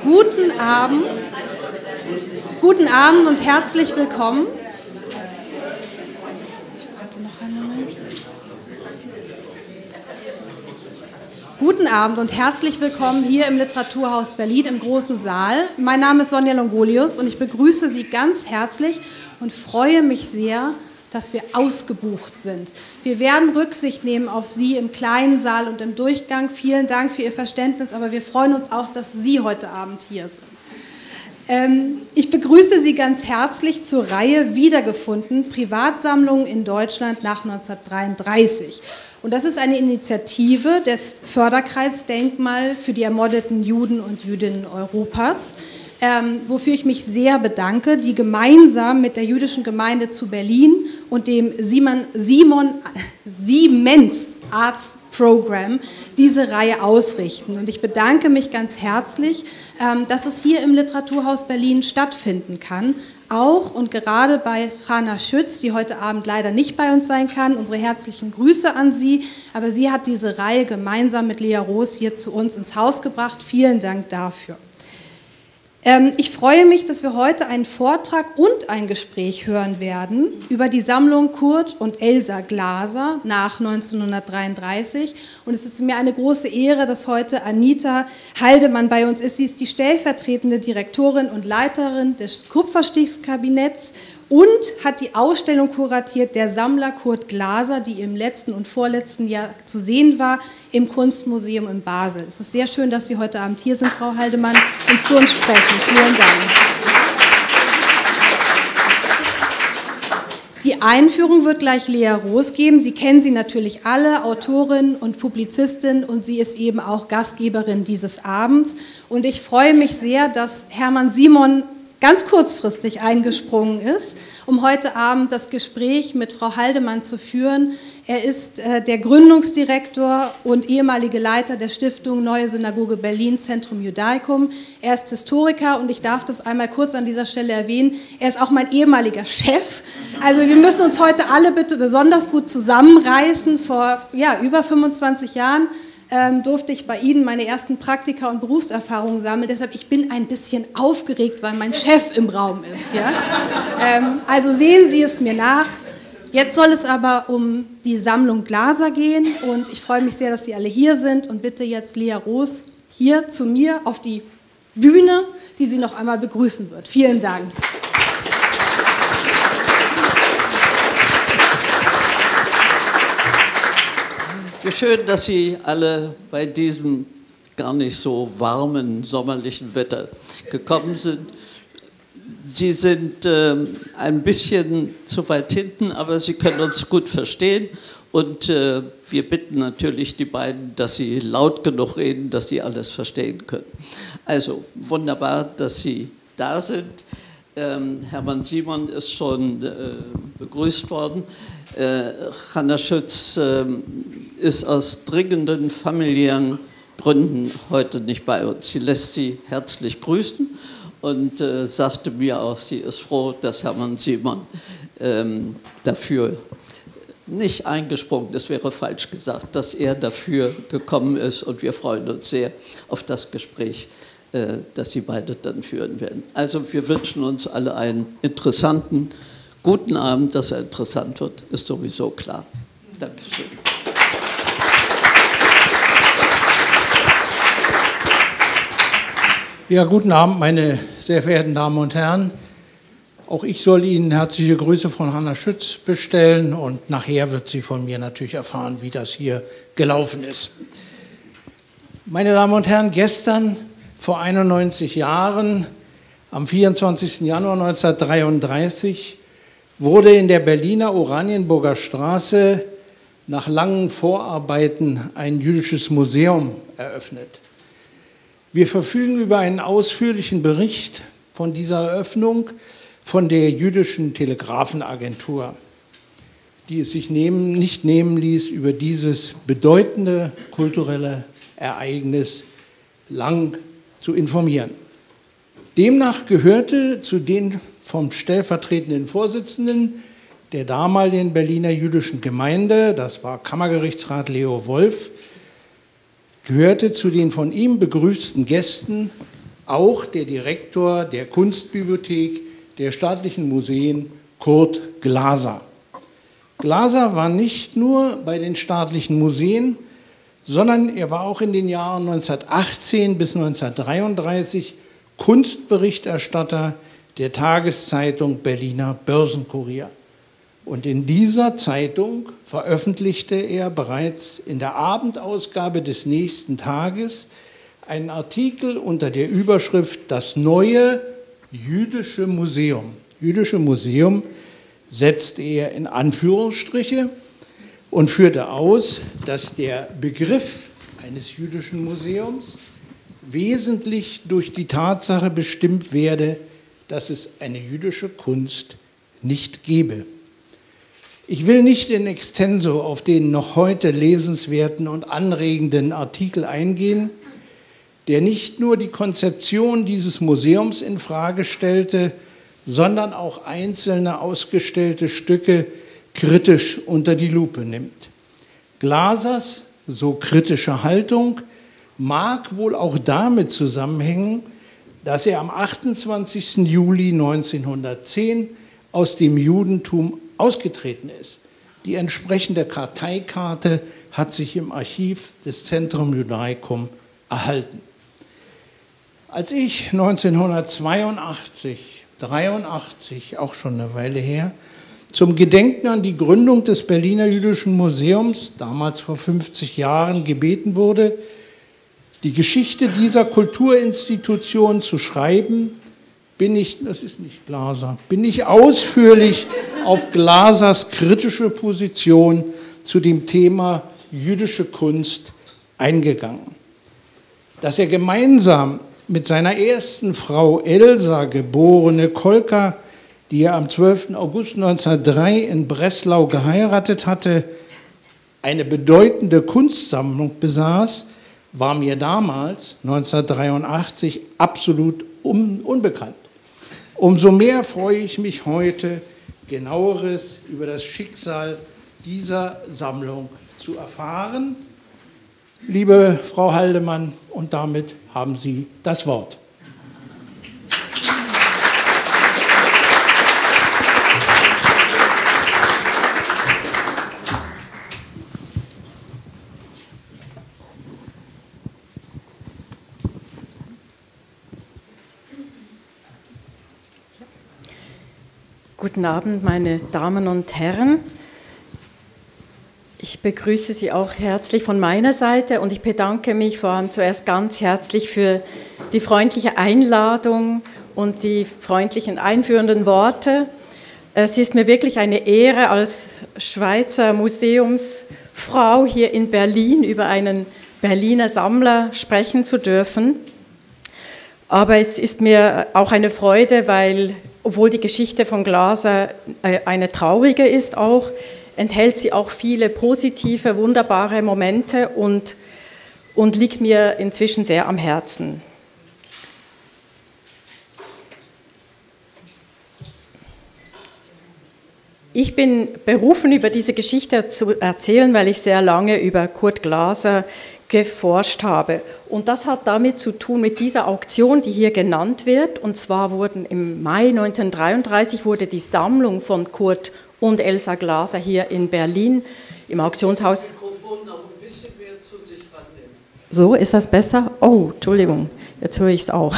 Guten Abend und herzlich willkommen. Guten Abend und herzlich willkommen hier im Literaturhaus Berlin im großen Saal. Mein Name ist Sonja Longolius und ich begrüße Sie ganz herzlich und freue mich sehr, dass wir ausgebucht sind. Wir werden Rücksicht nehmen auf Sie im kleinen Saal und im Durchgang. Vielen Dank für Ihr Verständnis, aber wir freuen uns auch, dass Sie heute Abend hier sind. Ich begrüße Sie ganz herzlich zur Reihe Wiedergefunden, Privatsammlungen in Deutschland nach 1933. Und das ist eine Initiative des Förderkreises Denkmal für die ermordeten Juden und Jüdinnen Europas, wofür ich mich sehr bedanke, die gemeinsam mit der jüdischen Gemeinde zu Berlin und dem Siemens Arts Program diese Reihe ausrichten. Und ich bedanke mich ganz herzlich, dass es hier im Literaturhaus Berlin stattfinden kann. Auch und gerade bei Hannah Schütz, die heute Abend leider nicht bei uns sein kann. Unsere herzlichen Grüße an sie. Aber sie hat diese Reihe gemeinsam mit Lea Roos hier zu uns ins Haus gebracht. Vielen Dank dafür. Ich freue mich, dass wir heute einen Vortrag und ein Gespräch hören werden über die Sammlung Kurt und Elsa Glaser nach 1933. Und es ist mir eine große Ehre, dass heute Anita Haldemann bei uns ist. Sie ist die stellvertretende Direktorin und Leiterin des Kupferstichskabinetts und hat die Ausstellung kuratiert, der Sammler Kurt Glaser, die im letzten und vorletzten Jahr zu sehen war im Kunstmuseum in Basel. Es ist sehr schön, dass Sie heute Abend hier sind, Frau Haldemann, und zu uns sprechen. Vielen Dank. Die Einführung wird gleich Lea Roos geben. Sie kennen sie natürlich alle, Autorin und Publizistin, und sie ist eben auch Gastgeberin dieses Abends. Und ich freue mich sehr, dass Hermann Simon ganz kurzfristig eingesprungen ist, um heute Abend das Gespräch mit Frau Haldemann zu führen. Er ist der Gründungsdirektor und ehemalige Leiter der Stiftung Neue Synagoge Berlin, Centrum Judaicum. Er ist Historiker und ich darf das einmal kurz an dieser Stelle erwähnen. Er ist auch mein ehemaliger Chef. Also wir müssen uns heute alle bitte besonders gut zusammenreißen. Vor über 25 Jahren durfte ich bei Ihnen meine ersten Praktika und Berufserfahrungen sammeln. Deshalb, ich bin ein bisschen aufgeregt, weil mein Chef im Raum ist. Ja? Also sehen Sie es mir nach. Jetzt soll es aber um die Sammlung Glaser gehen und ich freue mich sehr, dass Sie alle hier sind und bitte jetzt Lea Roos hier zu mir auf die Bühne, die Sie noch einmal begrüßen wird. Vielen Dank. Wie schön, dass Sie alle bei diesem gar nicht so warmen sommerlichen Wetter gekommen sind. Sie sind ein bisschen zu weit hinten, aber Sie können uns gut verstehen. Und wir bitten natürlich die beiden, dass sie laut genug reden, dass die alles verstehen können. Also wunderbar, dass Sie da sind. Hermann Simon ist schon begrüßt worden. Hannah Schütz ist aus dringenden familiären Gründen heute nicht bei uns. Sie lässt Sie herzlich grüßen und sagte mir auch, sie ist froh, dass Hermann Simon dafür nicht eingesprungen, das wäre falsch gesagt, dass er dafür gekommen ist und wir freuen uns sehr auf das Gespräch, das Sie beide dann führen werden. Also wir wünschen uns alle einen interessanten, guten Abend. Dass er interessant wird, ist sowieso klar. Dankeschön. Ja, guten Abend, meine sehr verehrten Damen und Herren. Auch ich soll Ihnen herzliche Grüße von Hannah Schütz bestellen und nachher wird sie von mir natürlich erfahren, wie das hier gelaufen ist. Meine Damen und Herren, gestern vor 91 Jahren, am 24. Januar 1933, wurde in der Berliner Oranienburger Straße nach langen Vorarbeiten ein jüdisches Museum eröffnet. Wir verfügen über einen ausführlichen Bericht von dieser Eröffnung von der jüdischen Telegrafenagentur, die es sich nicht nehmen ließ, über dieses bedeutende kulturelle Ereignis lang zu informieren. Demnach gehörte zu den vom stellvertretenden Vorsitzenden der damaligen Berliner jüdischen Gemeinde, das war Kammergerichtsrat Leo Wolf, gehörte zu den von ihm begrüßten Gästen auch der Direktor der Kunstbibliothek der staatlichen Museen, Kurt Glaser. Glaser war nicht nur bei den staatlichen Museen, sondern er war auch in den Jahren 1918 bis 1933 Kunstberichterstatter der Tageszeitung Berliner Börsenkurier. Und in dieser Zeitung veröffentlichte er bereits in der Abendausgabe des nächsten Tages einen Artikel unter der Überschrift Das neue jüdische Museum. Jüdische Museum setzte er in Anführungsstriche und führte aus, dass der Begriff eines jüdischen Museums wesentlich durch die Tatsache bestimmt werde, dass es eine jüdische Kunst nicht gebe. Ich will nicht in extenso auf den noch heute lesenswerten und anregenden Artikel eingehen, der nicht nur die Konzeption dieses Museums in Frage stellte, sondern auch einzelne ausgestellte Stücke kritisch unter die Lupe nimmt. Glasers so kritische Haltung mag wohl auch damit zusammenhängen, dass er am 28. Juli 1910 aus dem Judentum ausgetreten ist. Die entsprechende Karteikarte hat sich im Archiv des Centrum Judaicum erhalten. Als ich 1982, 83, auch schon eine Weile her, zum Gedenken an die Gründung des Berliner Jüdischen Museums, damals vor 50 Jahren, gebeten wurde, die Geschichte dieser Kulturinstitution zu schreiben, bin ich ausführlich auf Glasers kritische Position zu dem Thema jüdische Kunst eingegangen. Dass er gemeinsam mit seiner ersten Frau Elsa, geborene Kolka, die er am 12. August 1903 in Breslau geheiratet hatte, eine bedeutende Kunstsammlung besaß, war mir damals, 1983, absolut unbekannt. Umso mehr freue ich mich heute, Genaueres über das Schicksal dieser Sammlung zu erfahren. Liebe Frau Haldemann, und damit haben Sie das Wort. Guten Abend, meine Damen und Herren. Ich begrüße Sie auch herzlich von meiner Seite und ich bedanke mich vor allem zuerst ganz herzlich für die freundliche Einladung und die freundlichen einführenden Worte. Es ist mir wirklich eine Ehre, als Schweizer Museumsfrau hier in Berlin über einen Berliner Sammler sprechen zu dürfen. Aber es ist mir auch eine Freude, weil, obwohl die Geschichte von Glaser eine traurige ist auch, enthält sie auch viele positive, wunderbare Momente und liegt mir inzwischen sehr am Herzen. Ich bin berufen, über diese Geschichte zu erzählen, weil ich sehr lange über Kurt Glaser geforscht habe. Und das hat damit zu tun mit dieser Auktion, die hier genannt wird. Und zwar wurden im Mai 1933 wurde die Sammlung von Kurt und Elsa Glaser hier in Berlin im Auktionshaus. Mikrofon noch ein bisschen mehr zu sich rannehmen. So, ist das besser? Oh, Entschuldigung, jetzt höre ich es auch.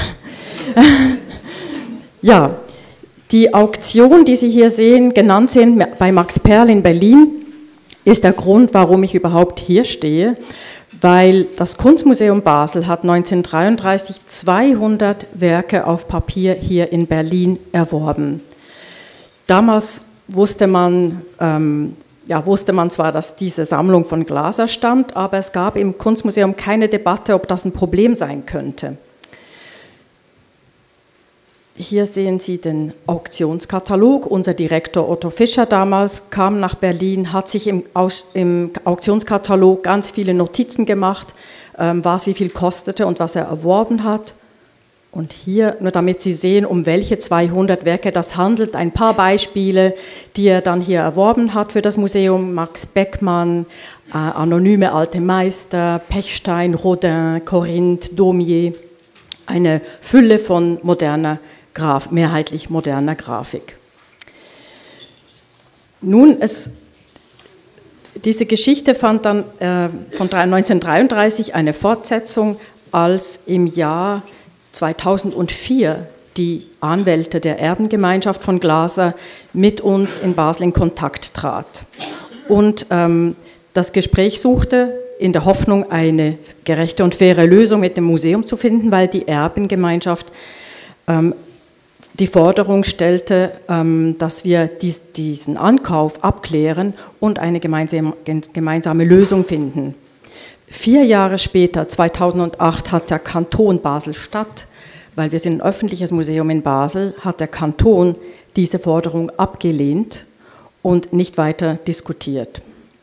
Ja, die Auktion, die Sie hier sehen, genannt sind bei Max Perl in Berlin, ist der Grund, warum ich überhaupt hier stehe, weil das Kunstmuseum Basel hat 1933 200 Werke auf Papier hier in Berlin erworben. Damals wusste man zwar, dass diese Sammlung von Glaser stammt, aber es gab im Kunstmuseum keine Debatte, ob das ein Problem sein könnte. Hier sehen Sie den Auktionskatalog. Unser Direktor Otto Fischer damals kam nach Berlin, hat sich im Auktionskatalog ganz viele Notizen gemacht, was wie viel kostete und was er erworben hat. Und hier, nur damit Sie sehen, um welche 200 Werke das handelt, ein paar Beispiele, die er dann hier erworben hat für das Museum. Max Beckmann, anonyme alte Meister, Pechstein, Rodin, Corinth, Daumier. eine Fülle von mehrheitlich moderner Grafik. Nun, diese Geschichte fand dann von 1933 eine Fortsetzung, als im Jahr 2004 die Anwälte der Erbengemeinschaft von Glaser mit uns in Basel in Kontakt trat und das Gespräch suchte, in der Hoffnung, eine gerechte und faire Lösung mit dem Museum zu finden, weil die Erbengemeinschaft die Forderung stellte, dass wir diesen Ankauf abklären und eine gemeinsame Lösung finden. 4 Jahre später, 2008, hat der Kanton Basel-Stadt, weil wir sind ein öffentliches Museum in Basel, hat der Kanton diese Forderung abgelehnt und nicht weiter diskutiert.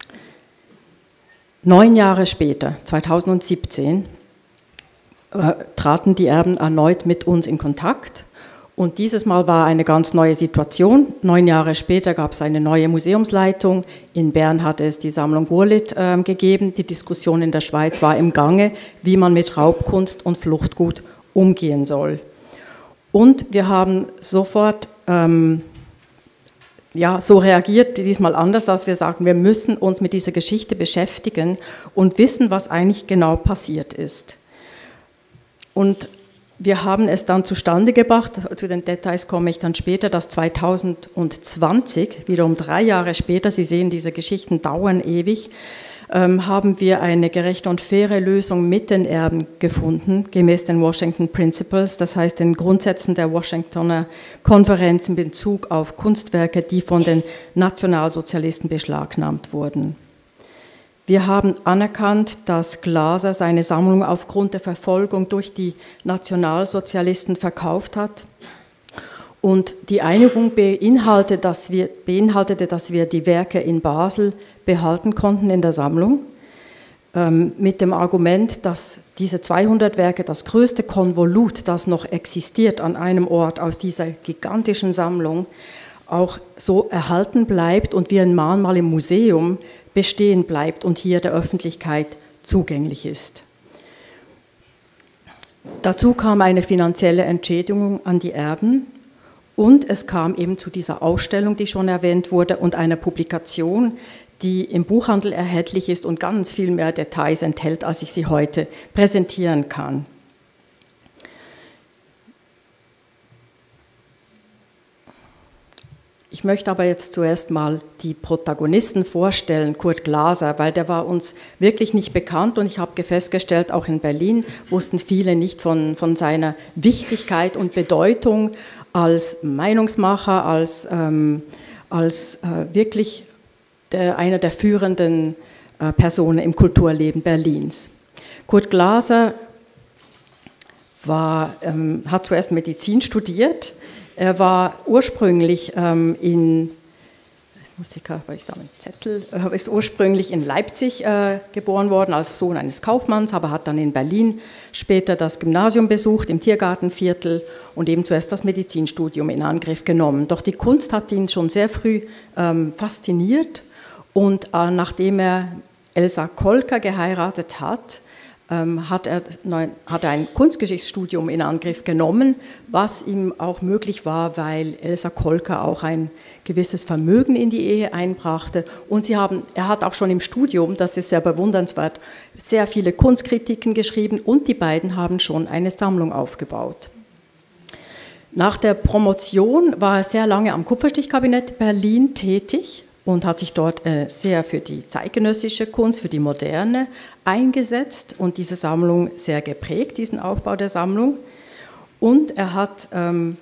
9 Jahre später, 2017, traten die Erben erneut mit uns in Kontakt. Und dieses Mal war eine ganz neue Situation. 9 Jahre später gab es eine neue Museumsleitung. In Bern hatte es die Sammlung Gurlitt gegeben. Die Diskussion in der Schweiz war im Gange, wie man mit Raubkunst und Fluchtgut umgehen soll. Und wir haben sofort so reagiert, diesmal anders, dass wir sagten, wir müssen uns mit dieser Geschichte beschäftigen und wissen, was eigentlich genau passiert ist. Und wir haben es dann zustande gebracht, zu den Details komme ich dann später, dass 2020, wiederum 3 Jahre später, Sie sehen, diese Geschichten dauern ewig, haben wir eine gerechte und faire Lösung mit den Erben gefunden, gemäß den Washington Principles, das heißt den Grundsätzen der Washingtoner Konferenz in Bezug auf Kunstwerke, die von den Nationalsozialisten beschlagnahmt wurden. Wir haben anerkannt, dass Glaser seine Sammlung aufgrund der Verfolgung durch die Nationalsozialisten verkauft hat. Und die Einigung beinhaltete, dass wir die Werke in Basel behalten konnten in der Sammlung, mit dem Argument, dass diese 200 Werke, das größte Konvolut, das noch existiert an einem Ort aus dieser gigantischen Sammlung, auch so erhalten bleibt und wie ein Mahnmal im Museum bestehen bleibt und hier der Öffentlichkeit zugänglich ist. Dazu kam eine finanzielle Entschädigung an die Erben und es kam eben zu dieser Ausstellung, die schon erwähnt wurde, und einer Publikation, die im Buchhandel erhältlich ist und ganz viel mehr Details enthält, als ich sie heute präsentieren kann. Ich möchte aber jetzt zuerst mal die Protagonisten vorstellen, Kurt Glaser, weil der war uns wirklich nicht bekannt und ich habe festgestellt, auch in Berlin wussten viele nicht von seiner Wichtigkeit und Bedeutung als Meinungsmacher, als wirklich einer der führenden Personen im Kulturleben Berlins. Kurt Glaser hat zuerst Medizin studiert. Er war ursprünglich ist ursprünglich in Leipzig geboren worden als Sohn eines Kaufmanns, aber hat dann in Berlin später das Gymnasium besucht, im Tiergartenviertel und eben zuerst das Medizinstudium in Angriff genommen. Doch die Kunst hat ihn schon sehr früh fasziniert und nachdem er Elsa Kolker geheiratet hat, hat er ein Kunstgeschichtsstudium in Angriff genommen, was ihm auch möglich war, weil Elsa Kolker auch ein gewisses Vermögen in die Ehe einbrachte. Und er hat auch schon im Studium, das ist sehr bewundernswert, sehr viele Kunstkritiken geschrieben und die beiden haben schon eine Sammlung aufgebaut. Nach der Promotion war er sehr lange am Kupferstichkabinett Berlin tätig und hat sich dort sehr für die zeitgenössische Kunst, für die Moderne eingesetzt und diese Sammlung sehr geprägt, diesen Aufbau der Sammlung. Und er hat dann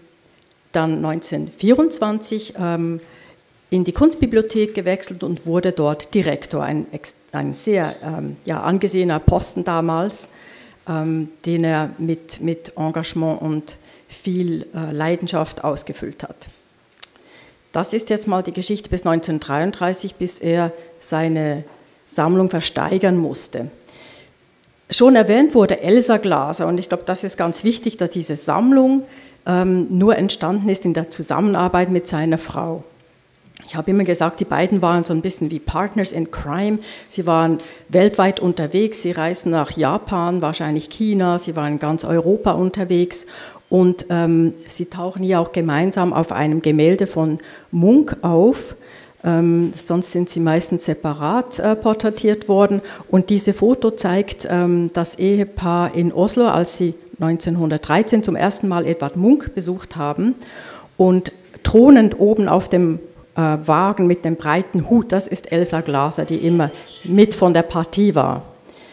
1924 in die Kunstbibliothek gewechselt und wurde dort Direktor, ein sehr angesehener Posten damals, den er mit Engagement und viel Leidenschaft ausgefüllt hat. Das ist jetzt mal die Geschichte bis 1933, bis er seine Sammlung versteigern musste. Schon erwähnt wurde Elsa Glaser und ich glaube, das ist ganz wichtig, dass diese Sammlung nur entstanden ist in der Zusammenarbeit mit seiner Frau. Ich habe immer gesagt, die beiden waren so ein bisschen wie Partners in Crime. Sie waren weltweit unterwegs, sie reisten nach Japan, wahrscheinlich China, sie waren in ganz Europa unterwegs und sie tauchen hier auch gemeinsam auf einem Gemälde von Munch auf. Sonst sind sie meistens separat porträtiert worden. Und dieses Foto zeigt das Ehepaar in Oslo, als sie 1913 zum ersten Mal Edvard Munch besucht haben. Und thronend oben auf dem Wagen mit dem breiten Hut, das ist Elsa Glaser, die immer mit von der Partie war.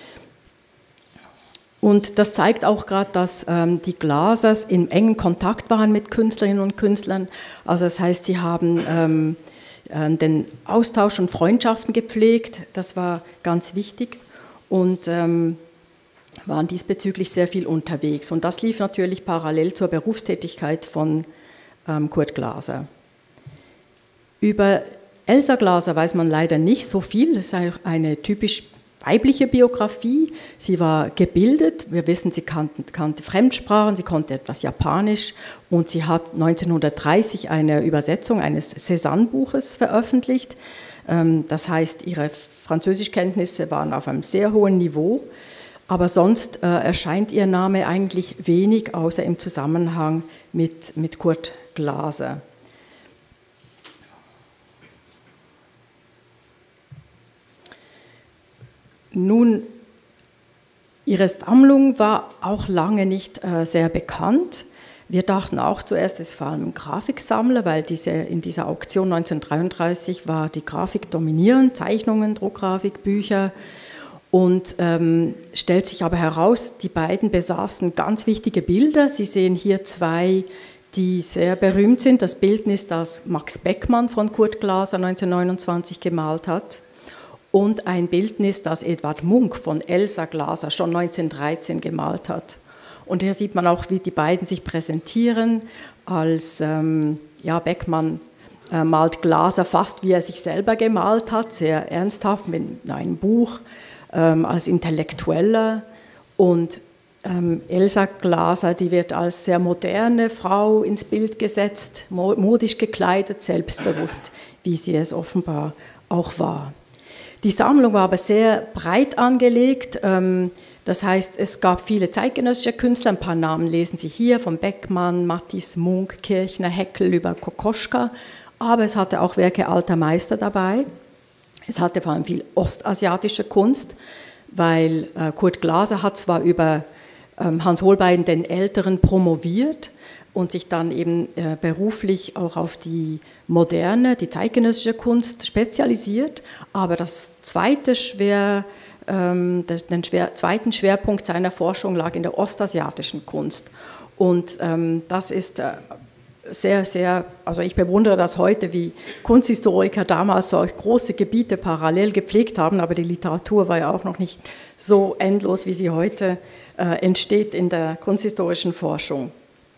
Und das zeigt auch gerade, dass die Glasers in engen Kontakt waren mit Künstlerinnen und Künstlern. Also das heißt, sie haben den Austausch und Freundschaften gepflegt, das war ganz wichtig und waren diesbezüglich sehr viel unterwegs. Und das lief natürlich parallel zur Berufstätigkeit von Kurt Glaser. Über Elsa Glaser weiß man leider nicht so viel, das ist eine typisch weibliche Biografie. Sie war gebildet, wir wissen, sie kannte Fremdsprachen, sie konnte etwas Japanisch und sie hat 1930 eine Übersetzung eines Cézanne-Buches veröffentlicht. Das heißt, ihre Französischkenntnisse waren auf einem sehr hohen Niveau, aber sonst erscheint ihr Name eigentlich wenig, außer im Zusammenhang mit Kurt Glaser. Nun, ihre Sammlung war auch lange nicht sehr bekannt. Wir dachten auch zuerst, es ist vor allem ein Grafiksammler, weil in dieser Auktion 1933 war die Grafik dominierend, Zeichnungen, Druckgrafik, Bücher. Und stellt sich aber heraus, die beiden besaßen ganz wichtige Bilder. Sie sehen hier zwei, die sehr berühmt sind. Das Bildnis, das Max Beckmann von Kurt Glaser 1929 gemalt hat. Und ein Bildnis, das Edvard Munch von Elsa Glaser schon 1913 gemalt hat. Und hier sieht man auch, wie die beiden sich präsentieren, als Beckmann malt Glaser fast, wie er sich selber gemalt hat, sehr ernsthaft mit einem Buch, als Intellektueller. Und Elsa Glaser, die wird als sehr moderne Frau ins Bild gesetzt, modisch gekleidet, selbstbewusst, wie sie es offenbar auch war. Die Sammlung war aber sehr breit angelegt, das heißt, es gab viele zeitgenössische Künstler, ein paar Namen lesen Sie hier, von Beckmann, Matisse, Munch, Kirchner, Heckel über Kokoschka, aber es hatte auch Werke alter Meister dabei. Es hatte vor allem viel ostasiatische Kunst, weil Kurt Glaser hat zwar über Hans Holbein den Älteren promoviert, und sich dann eben beruflich auch auf die moderne, die zeitgenössische Kunst spezialisiert. Aber den zweiten Schwerpunkt seiner Forschung lag in der ostasiatischen Kunst. Und das ist sehr, sehr, also ich bewundere das heute, wie Kunsthistoriker damals solch große Gebiete parallel gepflegt haben, aber die Literatur war ja auch noch nicht so endlos, wie sie heute entsteht in der kunsthistorischen Forschung.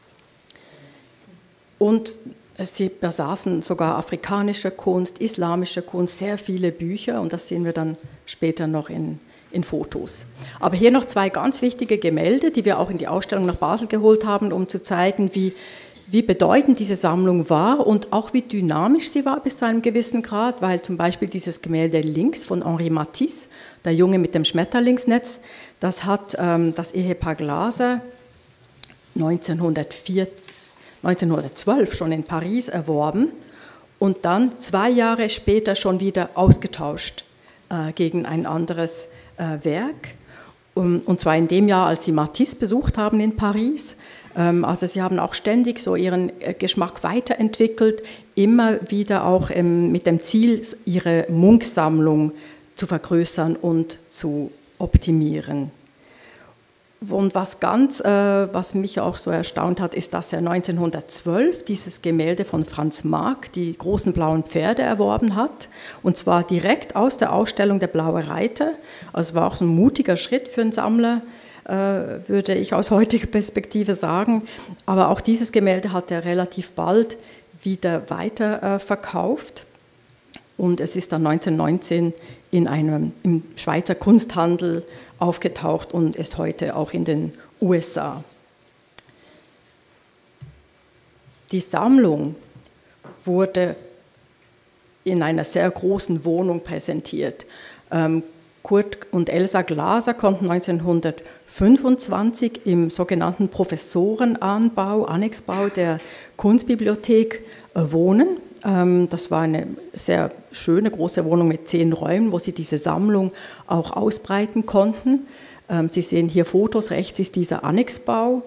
Und sie besaßen sogar afrikanische Kunst, islamische Kunst, sehr viele Bücher und das sehen wir dann später noch in Fotos. Aber hier noch zwei ganz wichtige Gemälde, die wir auch in die Ausstellung nach Basel geholt haben, um zu zeigen, wie bedeutend diese Sammlung war und auch wie dynamisch sie war bis zu einem gewissen Grad, weil zum Beispiel dieses Gemälde links von Henri Matisse, der Junge mit dem Schmetterlingsnetz, das hat das Ehepaar Glaser 1912 schon in Paris erworben und dann 2 Jahre später schon wieder ausgetauscht gegen ein anderes Werk. Und zwar in dem Jahr, als sie Matisse besucht haben in Paris. Also sie haben auch ständig so ihren Geschmack weiterentwickelt, immer wieder auch mit dem Ziel, ihre Munch-Sammlung zu vergrößern und zu optimieren. Und was mich auch so erstaunt hat, ist, dass er 1912 dieses Gemälde von Franz Marc, die großen blauen Pferde, erworben hat. Und zwar direkt aus der Ausstellung Der blaue Reiter. Also war auch so ein mutiger Schritt für einen Sammler, würde ich aus heutiger Perspektive sagen. Aber auch dieses Gemälde hat er relativ bald wieder weiter verkauft. Und es ist dann 1919 im Schweizer Kunsthandel aufgetaucht und ist heute auch in den USA. Die Sammlung wurde in einer sehr großen Wohnung präsentiert. Kurt und Elsa Glaser konnten 1925 im sogenannten Professorenanbau, Annexbau der Kunstbibliothek wohnen. Das war eine sehr schöne große Wohnung mit 10 Räumen, wo sie diese Sammlung auch ausbreiten konnten. Sie sehen hier Fotos, rechts ist dieser Annexbau.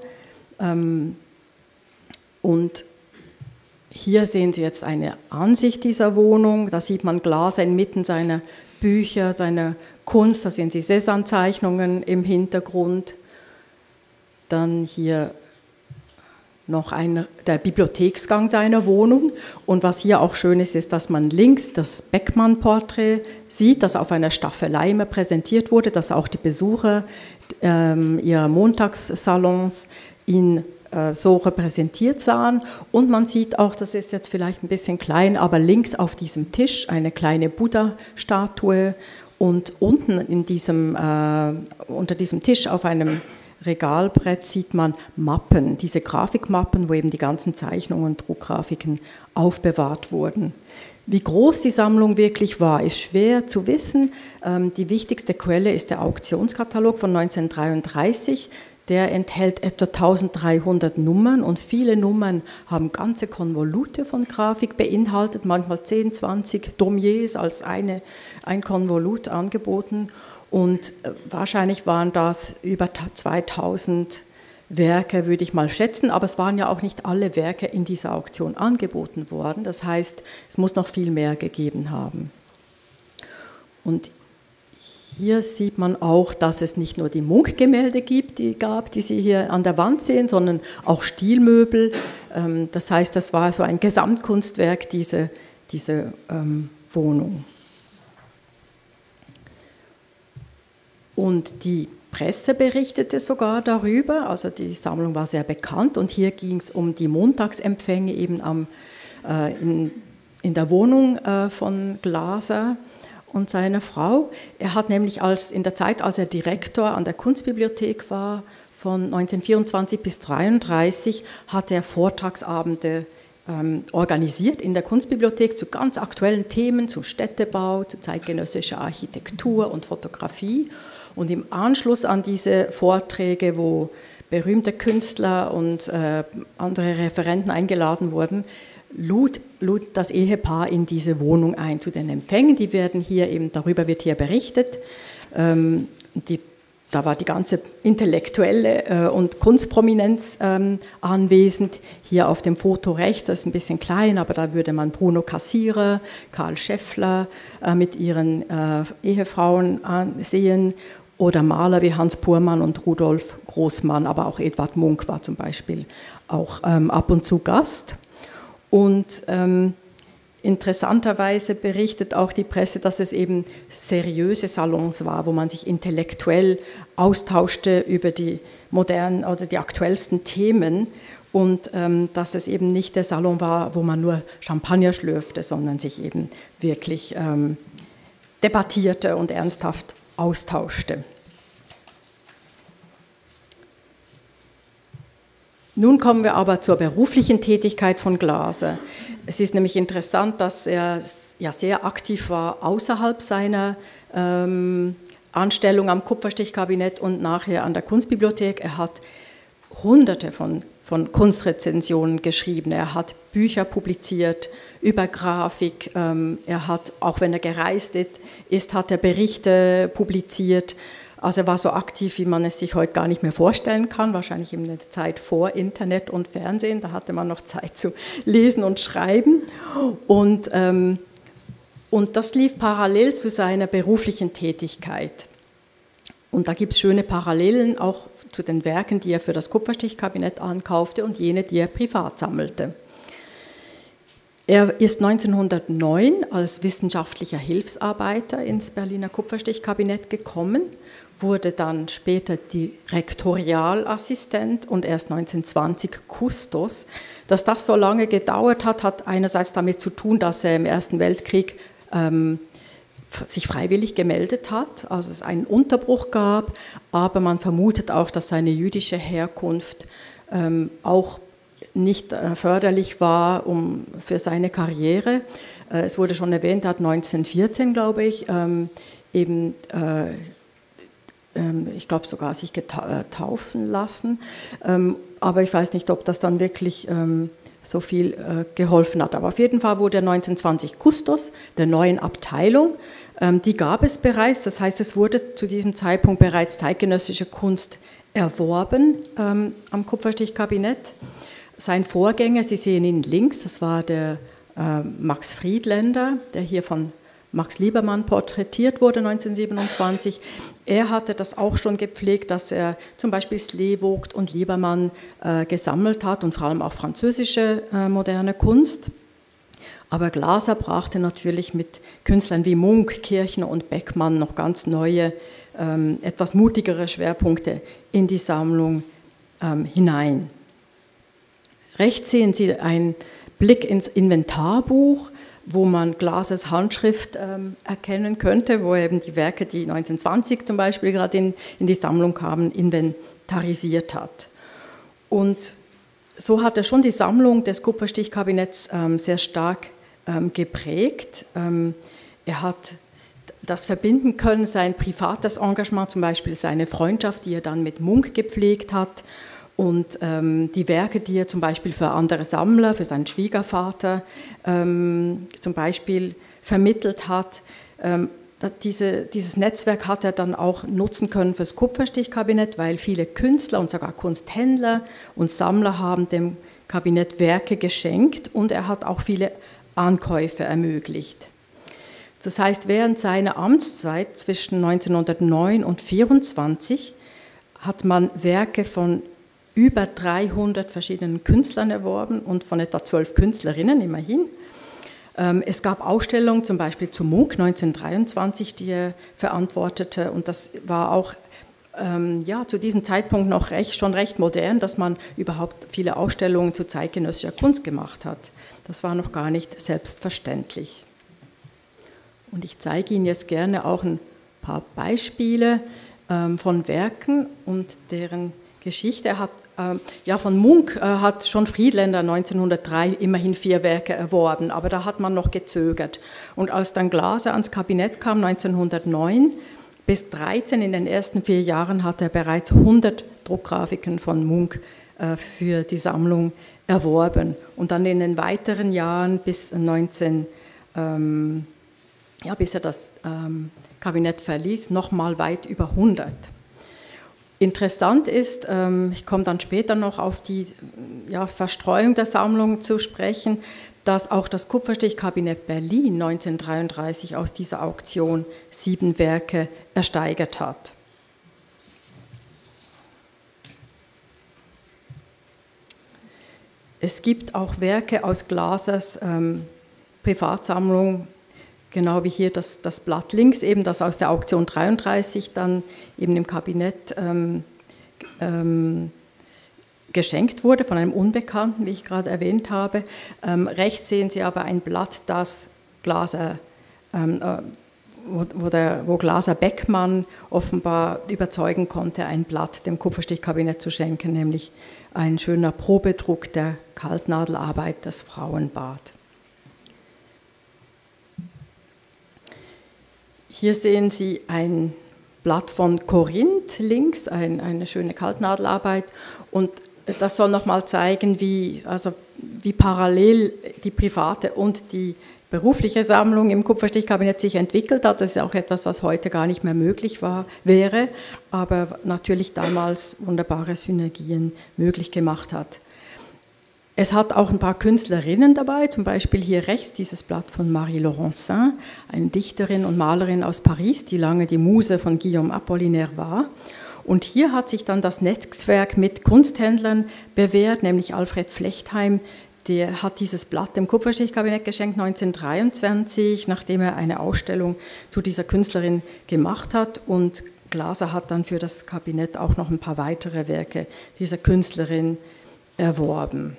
Und hier sehen Sie jetzt eine Ansicht dieser Wohnung. Da sieht man Glaser inmitten seiner Bücher, seiner Kunst. Da sehen Sie Cézanne-Zeichnungen im Hintergrund. Dann hier noch der Bibliotheksgang seiner Wohnung. Und was hier auch schön ist, ist, dass man links das Beckmann-Porträt sieht, das auf einer Staffelei immer präsentiert wurde, dass auch die Besucher ihrer Montagssalons ihn so repräsentiert sahen. Und man sieht auch, das ist jetzt vielleicht ein bisschen klein, aber links auf diesem Tisch eine kleine Buddha-Statue und unten unter diesem Tisch auf einem Regalbrett sieht man Mappen, diese Grafikmappen, wo eben die ganzen Zeichnungen und Druckgrafiken aufbewahrt wurden. Wie groß die Sammlung wirklich war, ist schwer zu wissen. Die wichtigste Quelle ist der Auktionskatalog von 1933. Der enthält etwa 1300 Nummern und viele Nummern haben ganze Konvolute von Grafik beinhaltet, manchmal 10, 20 Daumiers als ein Konvolut angeboten. Und wahrscheinlich waren das über 2000 Werke, würde ich mal schätzen, aber es waren ja auch nicht alle Werke in dieser Auktion angeboten worden. Das heißt, es muss noch viel mehr gegeben haben. Und hier sieht man auch, dass es nicht nur die Munch-Gemälde gab, die Sie hier an der Wand sehen, sondern auch Stilmöbel. Das heißt, das war so ein Gesamtkunstwerk, diese Wohnung. Und die Presse berichtete sogar darüber, also die Sammlung war sehr bekannt und hier ging es um die Montagsempfänge eben in der Wohnung von Glaser und seiner Frau. Er hat nämlich in der Zeit, als er Direktor an der Kunstbibliothek war, von 1924 bis 1933, hat er Vortragsabende organisiert in der Kunstbibliothek zu ganz aktuellen Themen, zu Städtebau, zu zeitgenössischer Architektur und Fotografie. Und im Anschluss an diese Vorträge, wo berühmte Künstler und andere Referenten eingeladen wurden, lud das Ehepaar in diese Wohnung ein zu den Empfängen. Darüber wird hier berichtet. Da war die ganze intellektuelle und Kunstprominenz anwesend. Hier auf dem Foto rechts, das ist ein bisschen klein, aber da würde man Bruno Cassirer, Karl Scheffler mit ihren Ehefrauen sehen oder Maler wie Hans Purmann und Rudolf Großmann, aber auch Edvard Munch war zum Beispiel auch ab und zu Gast. Und interessanterweise berichtet auch die Presse, dass es eben seriöse Salons war, wo man sich intellektuell austauschte über die modernen oder die aktuellsten Themen und dass es eben nicht der Salon war, wo man nur Champagner schlürfte, sondern sich eben wirklich debattierte und ernsthaft austauschte. Nun kommen wir aber zur beruflichen Tätigkeit von Glaser. Es ist nämlich interessant, dass er ja sehr aktiv war außerhalb seiner Anstellung am Kupferstichkabinett und nachher an der Kunstbibliothek. Er hat Hunderte von Kunstrezensionen geschrieben. Er hat Bücher publiziert über Grafik. Er hat, auch wenn er gereist ist, hat er Berichte publiziert. Also er war so aktiv, wie man es sich heute gar nicht mehr vorstellen kann, wahrscheinlich in der Zeit vor Internet und Fernsehen, da hatte man noch Zeit zu lesen und schreiben. Und das lief parallel zu seiner beruflichen Tätigkeit. Und da gibt es schöne Parallelen auch zu den Werken, die er für das Kupferstichkabinett ankaufte und jene, die er privat sammelte. Er ist 1909 als wissenschaftlicher Hilfsarbeiter ins Berliner Kupferstichkabinett gekommen, wurde dann später Direktorialassistent und erst 1920 Kustos. Dass das so lange gedauert hat, hat einerseits damit zu tun, dass er im Ersten Weltkrieg sich freiwillig gemeldet hat, also es einen Unterbruch gab, aber man vermutet auch, dass seine jüdische Herkunft auch nicht förderlich war für seine Karriere. Es wurde schon erwähnt, er hat 1914, glaube ich, ich glaube sogar sich taufen lassen, aber ich weiß nicht, ob das dann wirklich so viel geholfen hat. Aber auf jeden Fall wurde er 1920 Kustos der neuen Abteilung. Die gab es bereits, das heißt, es wurde zu diesem Zeitpunkt bereits zeitgenössische Kunst erworben am Kupferstichkabinett. Sein Vorgänger, Sie sehen ihn links, das war der Max Friedländer, der hier von Max Liebermann porträtiert wurde 1927. Er hatte das auch schon gepflegt, dass er zum Beispiel Slevogt und Liebermann gesammelt hat und vor allem auch französische moderne Kunst. Aber Glaser brachte natürlich mit Künstlern wie Munch, Kirchner und Beckmann noch ganz neue, etwas mutigere Schwerpunkte in die Sammlung hinein. Rechts sehen Sie einen Blick ins Inventarbuch, wo man Glasers Handschrift erkennen könnte, wo er eben die Werke, die 1920 zum Beispiel gerade in die Sammlung kamen, inventarisiert hat. Und so hat er schon die Sammlung des Kupferstichkabinetts sehr stark geprägt. Er hat das verbinden können, sein privates Engagement, zum Beispiel seine Freundschaft, die er dann mit Munch gepflegt hat, und die Werke, die er zum Beispiel für andere Sammler, für seinen Schwiegervater zum Beispiel vermittelt hat. Dieses Netzwerk hat er dann auch nutzen können fürs Kupferstichkabinett, weil viele Künstler und sogar Kunsthändler und Sammler haben dem Kabinett Werke geschenkt, und er hat auch viele Ankäufe ermöglicht. Das heißt, während seiner Amtszeit zwischen 1909 und 1924 hat man Werke von über 300 verschiedenen Künstlern erworben und von etwa 12 Künstlerinnen immerhin. Es gab Ausstellungen, zum Beispiel zu Munch 1923, die er verantwortete, und das war auch zu diesem Zeitpunkt noch schon recht modern, dass man überhaupt viele Ausstellungen zu zeitgenössischer Kunst gemacht hat. Das war noch gar nicht selbstverständlich. Und ich zeige Ihnen jetzt gerne auch ein paar Beispiele von Werken und deren Geschichte. Er hat, von Munch hat schon Friedländer 1903 immerhin 4 Werke erworben, aber da hat man noch gezögert. Und als dann Glaser ans Kabinett kam 1909, bis 13 in den ersten 4 Jahren hat er bereits 100 Druckgrafiken von Munch für die Sammlung erworben. Und dann in den weiteren Jahren bis er das Kabinett verließ, nochmal weit über 100. Interessant ist, ich komme dann später noch auf die Verstreuung der Sammlung zu sprechen, dass auch das Kupferstichkabinett Berlin 1933 aus dieser Auktion 7 Werke ersteigert hat. Es gibt auch Werke aus Glasers Privatsammlung, genau wie hier das Blatt links, eben das aus der Auktion 33 dann eben im Kabinett geschenkt wurde von einem Unbekannten, wie ich gerade erwähnt habe. Rechts sehen Sie aber ein Blatt, das Glaser, wo Glaser Beckmann offenbar überzeugen konnte, ein Blatt dem Kupferstichkabinett zu schenken, nämlich ein schöner Probedruck der Kaltnadelarbeit, das Frauenbad. Hier sehen Sie ein Blatt von Korinth links, eine schöne Kaltnadelarbeit, und das soll nochmal zeigen, wie parallel die private und die berufliche Sammlung im Kupferstichkabinett sich entwickelt hat. Das ist auch etwas, was heute gar nicht mehr möglich wäre, aber natürlich damals wunderbare Synergien möglich gemacht hat. Es hat auch ein paar Künstlerinnen dabei, zum Beispiel hier rechts dieses Blatt von Marie Laurencin, eine Dichterin und Malerin aus Paris, die lange die Muse von Guillaume Apollinaire war. Und hier hat sich dann das Netzwerk mit Kunsthändlern bewährt, nämlich Alfred Flechtheim, der hat dieses Blatt dem Kupferstichkabinett geschenkt 1923, nachdem er eine Ausstellung zu dieser Künstlerin gemacht hat, und Glaser hat dann für das Kabinett auch noch ein paar weitere Werke dieser Künstlerin erworben.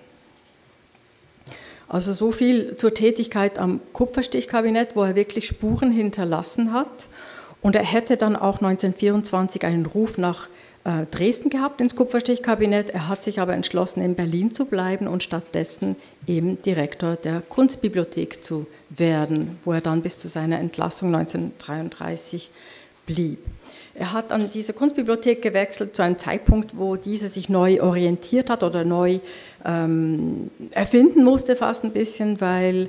Also so viel zur Tätigkeit am Kupferstichkabinett, wo er wirklich Spuren hinterlassen hat. Und er hätte dann auch 1924 einen Ruf nach Dresden gehabt, ins Kupferstichkabinett. Er hat sich aber entschlossen, in Berlin zu bleiben und stattdessen eben Direktor der Kunstbibliothek zu werden, wo er dann bis zu seiner Entlassung 1933 blieb. Er hat an diese Kunstbibliothek gewechselt zu einem Zeitpunkt, wo diese sich neu orientiert hat oder neu erfinden musste fast ein bisschen, weil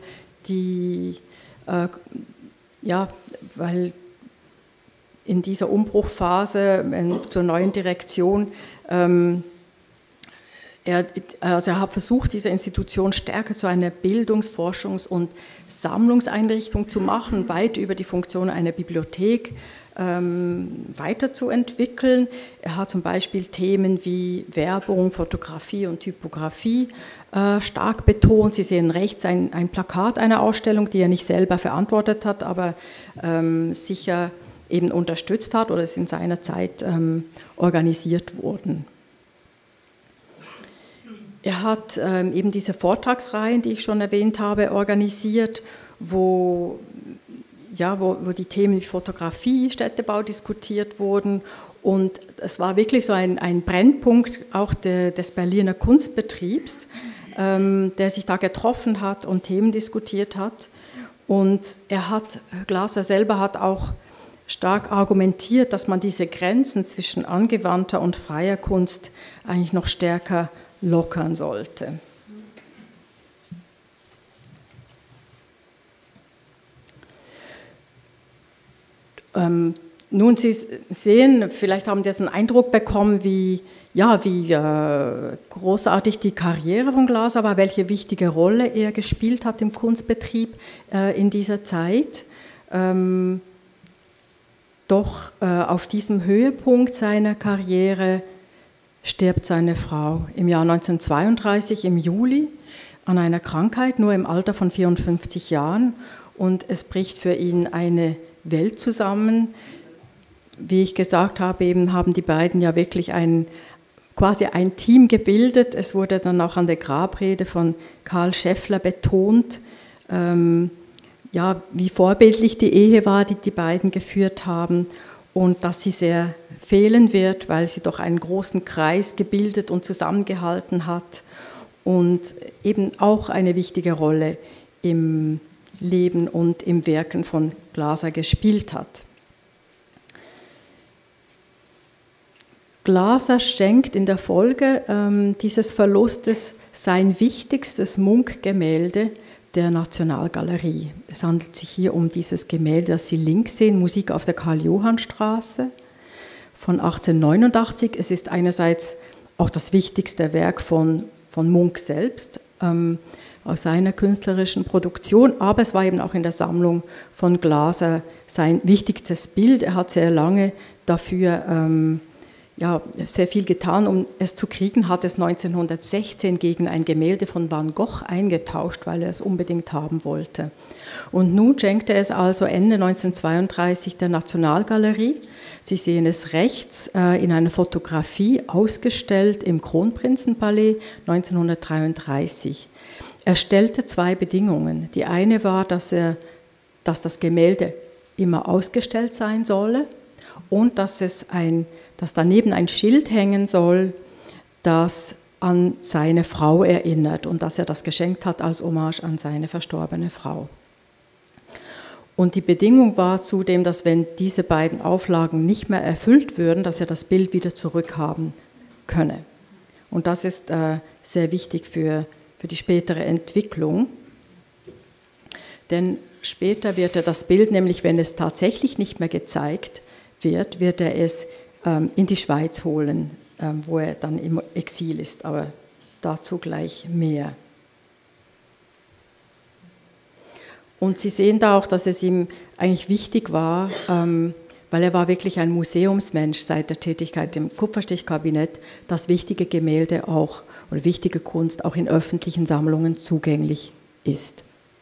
weil in dieser Umbruchphase zur neuen Direktion er hat versucht, diese Institution stärker zu einer Bildungs-, Forschungs- und Sammlungseinrichtung zu machen, weit über die Funktion einer Bibliothek weiterzuentwickeln. Er hat zum Beispiel Themen wie Werbung, Fotografie und Typografie stark betont. Sie sehen rechts ein Plakat einer Ausstellung, die er nicht selber verantwortet hat, aber sicher eben unterstützt hat oder ist in seiner Zeit organisiert worden. Er hat eben diese Vortragsreihen, die ich schon erwähnt habe, organisiert, wo die Themen wie Fotografie, Städtebau diskutiert wurden. Und es war wirklich so ein Brennpunkt auch des Berliner Kunstbetriebs, der sich da getroffen hat und Themen diskutiert hat. Und Glaser selber hat auch stark argumentiert, dass man diese Grenzen zwischen angewandter und freier Kunst eigentlich noch stärker lockern sollte. Nun, Sie sehen, vielleicht haben Sie jetzt einen Eindruck bekommen, wie großartig die Karriere von Glaser war, welche wichtige Rolle er gespielt hat im Kunstbetrieb in dieser Zeit. Doch auf diesem Höhepunkt seiner Karriere stirbt seine Frau im Jahr 1932 im Juli an einer Krankheit, nur im Alter von 54 Jahren. Und es bricht für ihn eine Welt zusammen. Wie ich gesagt habe, eben haben die beiden ja wirklich quasi ein Team gebildet. Es wurde dann auch an der Grabrede von Karl Scheffler betont, wie vorbildlich die Ehe war, die die beiden geführt haben und dass sie sehr fehlen wird, weil sie doch einen großen Kreis gebildet und zusammengehalten hat und eben auch eine wichtige Rolle im Leben und im Wirken von Glaser gespielt hat. Glaser schenkt in der Folge dieses Verlustes sein wichtigstes Munch-Gemälde der Nationalgalerie. Es handelt sich hier um dieses Gemälde, das Sie links sehen, Musik auf der Karl-Johann-Straße von 1889. Es ist einerseits auch das wichtigste Werk von Munch selbst, aus seiner künstlerischen Produktion, aber es war eben auch in der Sammlung von Glaser sein wichtigstes Bild. Er hat sehr lange dafür sehr viel getan, um es zu kriegen, hat es 1916 gegen ein Gemälde von Van Gogh eingetauscht, weil er es unbedingt haben wollte. Und nun schenkte er es also Ende 1932 der Nationalgalerie. Sie sehen es rechts in einer Fotografie ausgestellt im Kronprinzenpalais 1933. Er stellte zwei Bedingungen. Die eine war, dass das Gemälde immer ausgestellt sein solle und dass daneben ein Schild hängen soll, das an seine Frau erinnert und dass er das geschenkt hat als Hommage an seine verstorbene Frau. Und die Bedingung war zudem, dass wenn diese beiden Auflagen nicht mehr erfüllt würden, dass er das Bild wieder zurückhaben könne. Und das ist sehr wichtig für die spätere Entwicklung. Denn später wird er das Bild, nämlich wenn es tatsächlich nicht mehr gezeigt wird er es in die Schweiz holen, wo er dann im Exil ist, aber dazu gleich mehr. Und Sie sehen da auch, dass es ihm eigentlich wichtig war, weil er war wirklich ein Museumsmensch seit der Tätigkeit im Kupferstichkabinett, dass wichtige Gemälde auch oder wichtige Kunst auch in öffentlichen Sammlungen zugänglich ist.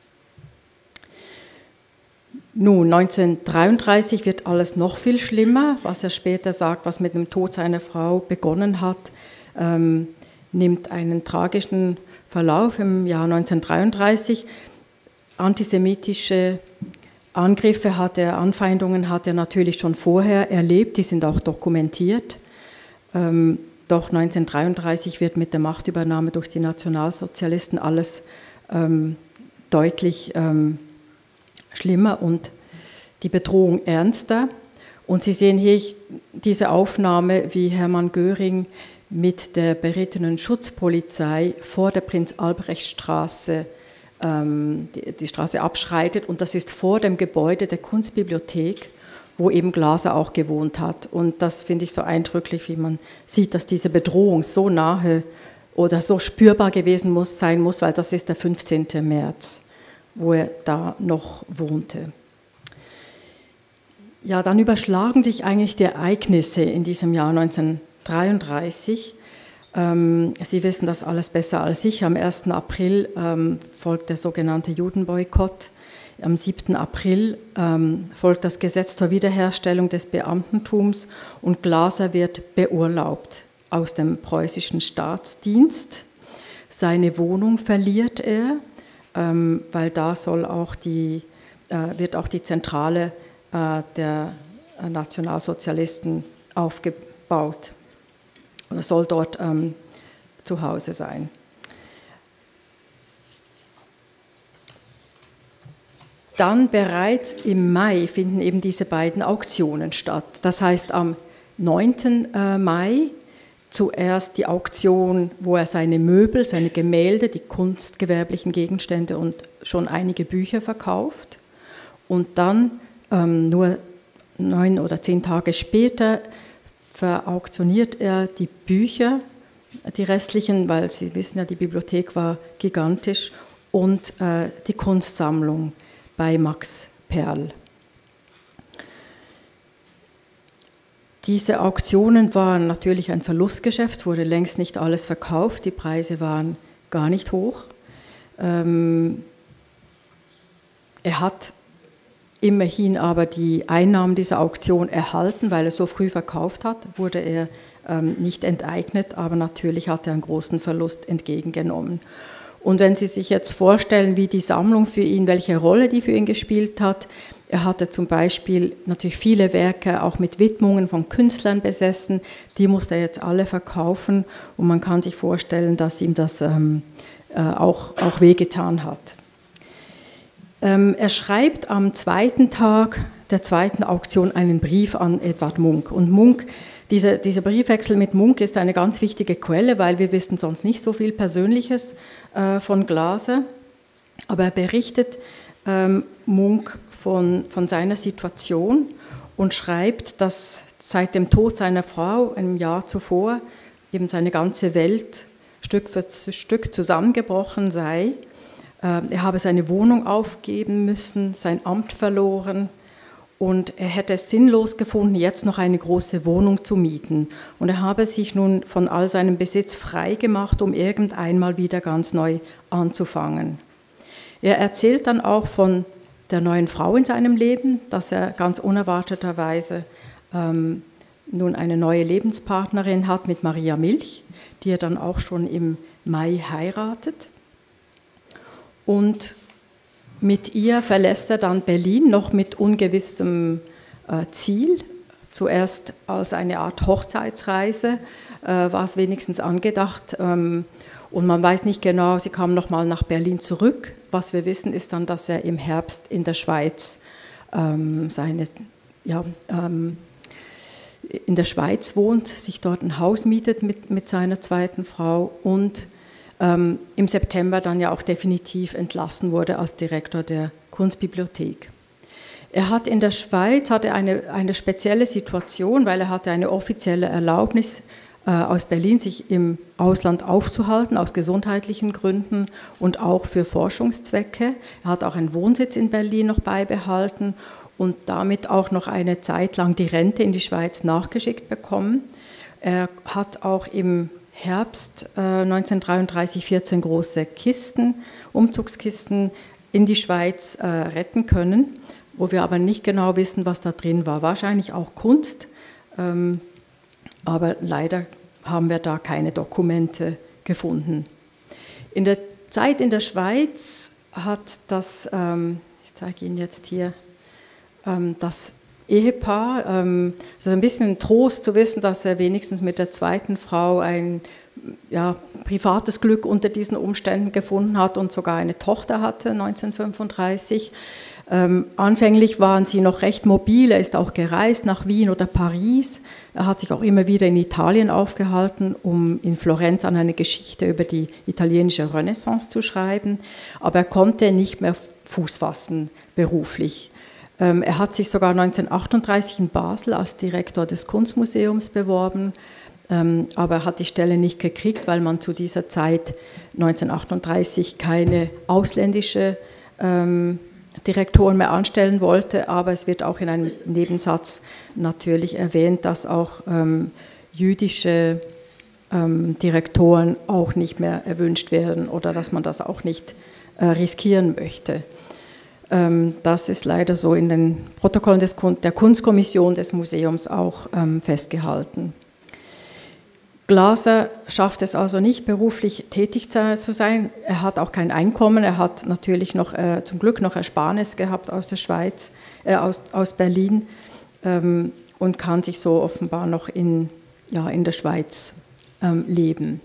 Nun, 1933 wird alles noch viel schlimmer, was er später sagt, was mit dem Tod seiner Frau begonnen hat, nimmt einen tragischen Verlauf im Jahr 1933. Antisemitische Angriffe Anfeindungen hat er natürlich schon vorher erlebt, die sind auch dokumentiert. Doch 1933 wird mit der Machtübernahme durch die Nationalsozialisten alles deutlich schlimmer und die Bedrohung ernster. Und Sie sehen hier diese Aufnahme, wie Hermann Göring mit der berittenen Schutzpolizei vor der Prinz-Albrecht-Straße die Straße abschreitet. Und das ist vor dem Gebäude der Kunstbibliothek, wo eben Glaser auch gewohnt hat. Und das finde ich so eindrücklich, wie man sieht, dass diese Bedrohung so nahe oder so spürbar gewesen sein muss, weil das ist der 15. März, wo er da noch wohnte. Ja, dann überschlagen sich eigentlich die Ereignisse in diesem Jahr 1933. Sie wissen das alles besser als ich. Am 1. April folgt der sogenannte Judenboykott. Am 7. April folgt das Gesetz zur Wiederherstellung des Beamtentums und Glaser wird beurlaubt aus dem preußischen Staatsdienst. Seine Wohnung verliert er, weil da wird auch die Zentrale der Nationalsozialisten aufgebaut oder soll dort zu Hause sein. Dann bereits im Mai finden eben diese beiden Auktionen statt. Das heißt, am 9. Mai zuerst die Auktion, wo er seine Möbel, seine Gemälde, die kunstgewerblichen Gegenstände und schon einige Bücher verkauft. Und dann nur 9 oder 10 Tage später verauktioniert er die Bücher, die restlichen, weil Sie wissen ja, die Bibliothek war gigantisch, und die Kunstsammlung bei Max Perl. Diese Auktionen waren natürlich ein Verlustgeschäft, es wurde längst nicht alles verkauft, die Preise waren gar nicht hoch. Er hat immerhin aber die Einnahmen dieser Auktion erhalten, weil er so früh verkauft hat, wurde er nicht enteignet, aber natürlich hat er einen großen Verlust entgegengenommen. Und wenn Sie sich jetzt vorstellen, wie die Sammlung für ihn, welche Rolle die für ihn gespielt hat, er hatte zum Beispiel natürlich viele Werke auch mit Widmungen von Künstlern besessen, die musste er jetzt alle verkaufen und man kann sich vorstellen, dass ihm das auch wehgetan hat. Er schreibt am 2. Tag der 2. Auktion einen Brief an Edvard Munch. Und Munch, dieser Briefwechsel mit Munch ist eine ganz wichtige Quelle, weil wir wissen sonst nicht so viel Persönliches von Glaser. Aber er berichtet Munch von seiner Situation und schreibt, dass seit dem Tod seiner Frau im Jahr zuvor eben seine ganze Welt Stück für Stück zusammengebrochen sei. Er habe seine Wohnung aufgeben müssen, sein Amt verloren und er hätte es sinnlos gefunden, jetzt noch eine große Wohnung zu mieten. Und er habe sich nun von all seinem Besitz frei gemacht, um irgendeinmal wieder ganz neu anzufangen. Er erzählt dann auch von der neuen Frau in seinem Leben, dass er ganz unerwarteterweise nun eine neue Lebenspartnerin hat mit Maria Milch, die er dann auch schon im Mai heiratet. Und mit ihr verlässt er dann Berlin, noch mit ungewissem Ziel. Zuerst als eine Art Hochzeitsreise war es wenigstens angedacht. Und man weiß nicht genau, sie kam nochmal nach Berlin zurück. Was wir wissen, ist dann, dass er im Herbst in der Schweiz in der Schweiz wohnt, sich dort ein Haus mietet mit seiner zweiten Frau und im September dann ja auch definitiv entlassen wurde als Direktor der Kunstbibliothek. Er hat in der Schweiz eine spezielle Situation, weil er hatte eine offizielle Erlaubnis aus Berlin, sich im Ausland aufzuhalten, aus gesundheitlichen Gründen und auch für Forschungszwecke. Er hat auch einen Wohnsitz in Berlin noch beibehalten und damit auch noch eine Zeit lang die Rente in die Schweiz nachgeschickt bekommen. Er hat auch im Herbst 1933 14 große Kisten, Umzugskisten in die Schweiz retten können, wo wir aber nicht genau wissen, was da drin war. Wahrscheinlich auch Kunst, aber leider haben wir da keine Dokumente gefunden. In der Zeit in der Schweiz hat das, ich zeige Ihnen jetzt hier, das Ehepaar. Es ist ein bisschen Trost zu wissen, dass er wenigstens mit der zweiten Frau ein privates Glück unter diesen Umständen gefunden hat und sogar eine Tochter hatte 1935. Anfänglich waren sie noch recht mobil, er ist auch gereist nach Wien oder Paris. Er hat sich auch immer wieder in Italien aufgehalten, um in Florenz an eine Geschichte über die italienische Renaissance zu schreiben. Aber er konnte nicht mehr Fuß fassen beruflich. Er hat sich sogar 1938 in Basel als Direktor des Kunstmuseums beworben, aber er hat die Stelle nicht gekriegt, weil man zu dieser Zeit 1938 keine ausländische Direktoren mehr anstellen wollte, aber es wird auch in einem Nebensatz natürlich erwähnt, dass auch jüdische Direktoren auch nicht mehr erwünscht werden oder dass man das auch nicht riskieren möchte. Das ist leider so in den Protokollen der Kunstkommission des Museums auch festgehalten. Glaser schafft es also nicht, beruflich tätig zu sein. Er hat auch kein Einkommen. Er hat natürlich noch zum Glück noch Ersparnis gehabt aus der Schweiz, aus Berlin und kann sich so offenbar noch in der Schweiz leben.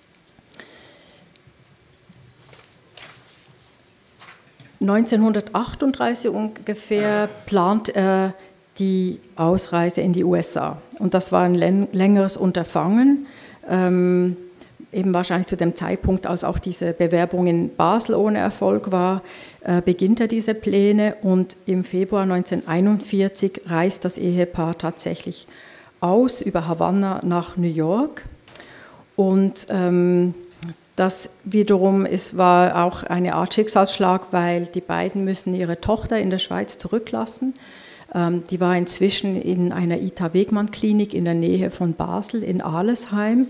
(1938) ungefähr plant er die Ausreise in die USA. Und das war ein längeres Unterfangen, eben wahrscheinlich zu dem Zeitpunkt, als auch diese Bewerbung in Basel ohne Erfolg war, beginnt er diese Pläne und im Februar 1941 reist das Ehepaar tatsächlich aus über Havanna nach New York. Und das wiederum war auch eine Art Schicksalsschlag, weil die beiden müssen ihre Tochter in der Schweiz zurücklassen. Die war inzwischen in einer Ita-Wegmann-Klinik in der Nähe von Basel in Alesheim.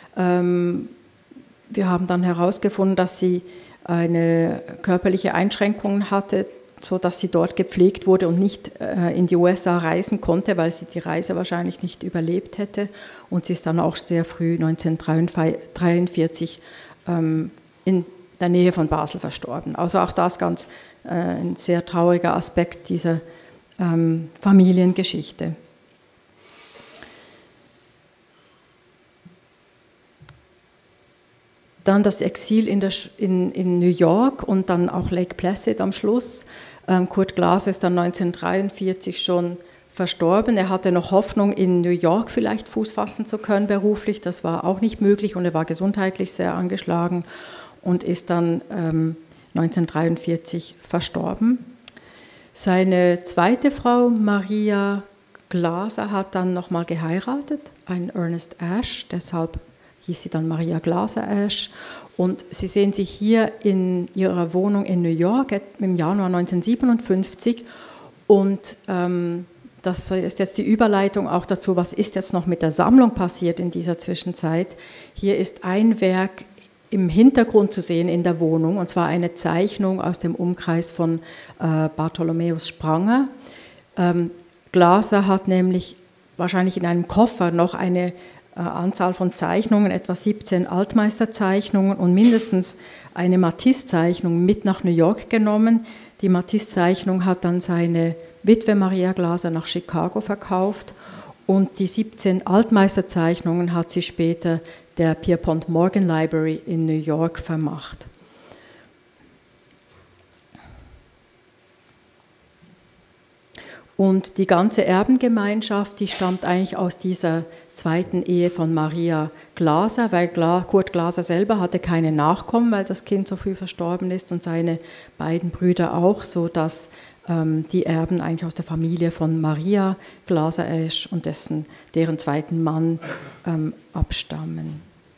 Wir haben dann herausgefunden, dass sie eine körperliche Einschränkung hatte, sodass sie dort gepflegt wurde und nicht in die USA reisen konnte, weil sie die Reise wahrscheinlich nicht überlebt hätte. Und sie ist dann auch sehr früh 1943 in der Nähe von Basel verstorben. Also auch das ganz ein sehr trauriger Aspekt dieser Familiengeschichte. Dann das Exil in New York und dann auch Lake Placid am Schluss. Kurt Glaser ist dann 1943 schon verstorben. Er hatte noch Hoffnung, in New York vielleicht Fuß fassen zu können beruflich. Das war auch nicht möglich und er war gesundheitlich sehr angeschlagen und ist dann 1943 verstorben. Seine zweite Frau, Maria Glaser, hat dann nochmal geheiratet, einen Ernest Ashe, deshalb hieß sie dann Maria Glaser Ashe. Und Sie sehen sie hier in ihrer Wohnung in New York im Januar 1957. Und das ist jetzt die Überleitung auch dazu, was ist jetzt noch mit der Sammlung passiert in dieser Zwischenzeit. Hier ist ein Werk im Hintergrund zu sehen in der Wohnung, und zwar eine Zeichnung aus dem Umkreis von Bartholomäus Spranger. Glaser hat nämlich wahrscheinlich in einem Koffer noch eine Anzahl von Zeichnungen, etwa 17 Altmeisterzeichnungen und mindestens eine Matisse-Zeichnung mit nach New York genommen. Die Matisse-Zeichnung hat dann seine Witwe Maria Glaser nach Chicago verkauft und die 17 Altmeisterzeichnungen hat sie später der Pierpont Morgan Library in New York vermacht. Und die ganze Erbengemeinschaft, die stammt eigentlich aus dieser zweiten Ehe von Maria Glaser, weil Kurt Glaser selber hatte keine Nachkommen, weil das Kind so früh verstorben ist und seine beiden Brüder auch, sodass die Erben eigentlich aus der Familie von Maria Glaser Ashe und deren zweiten Mann abstammen.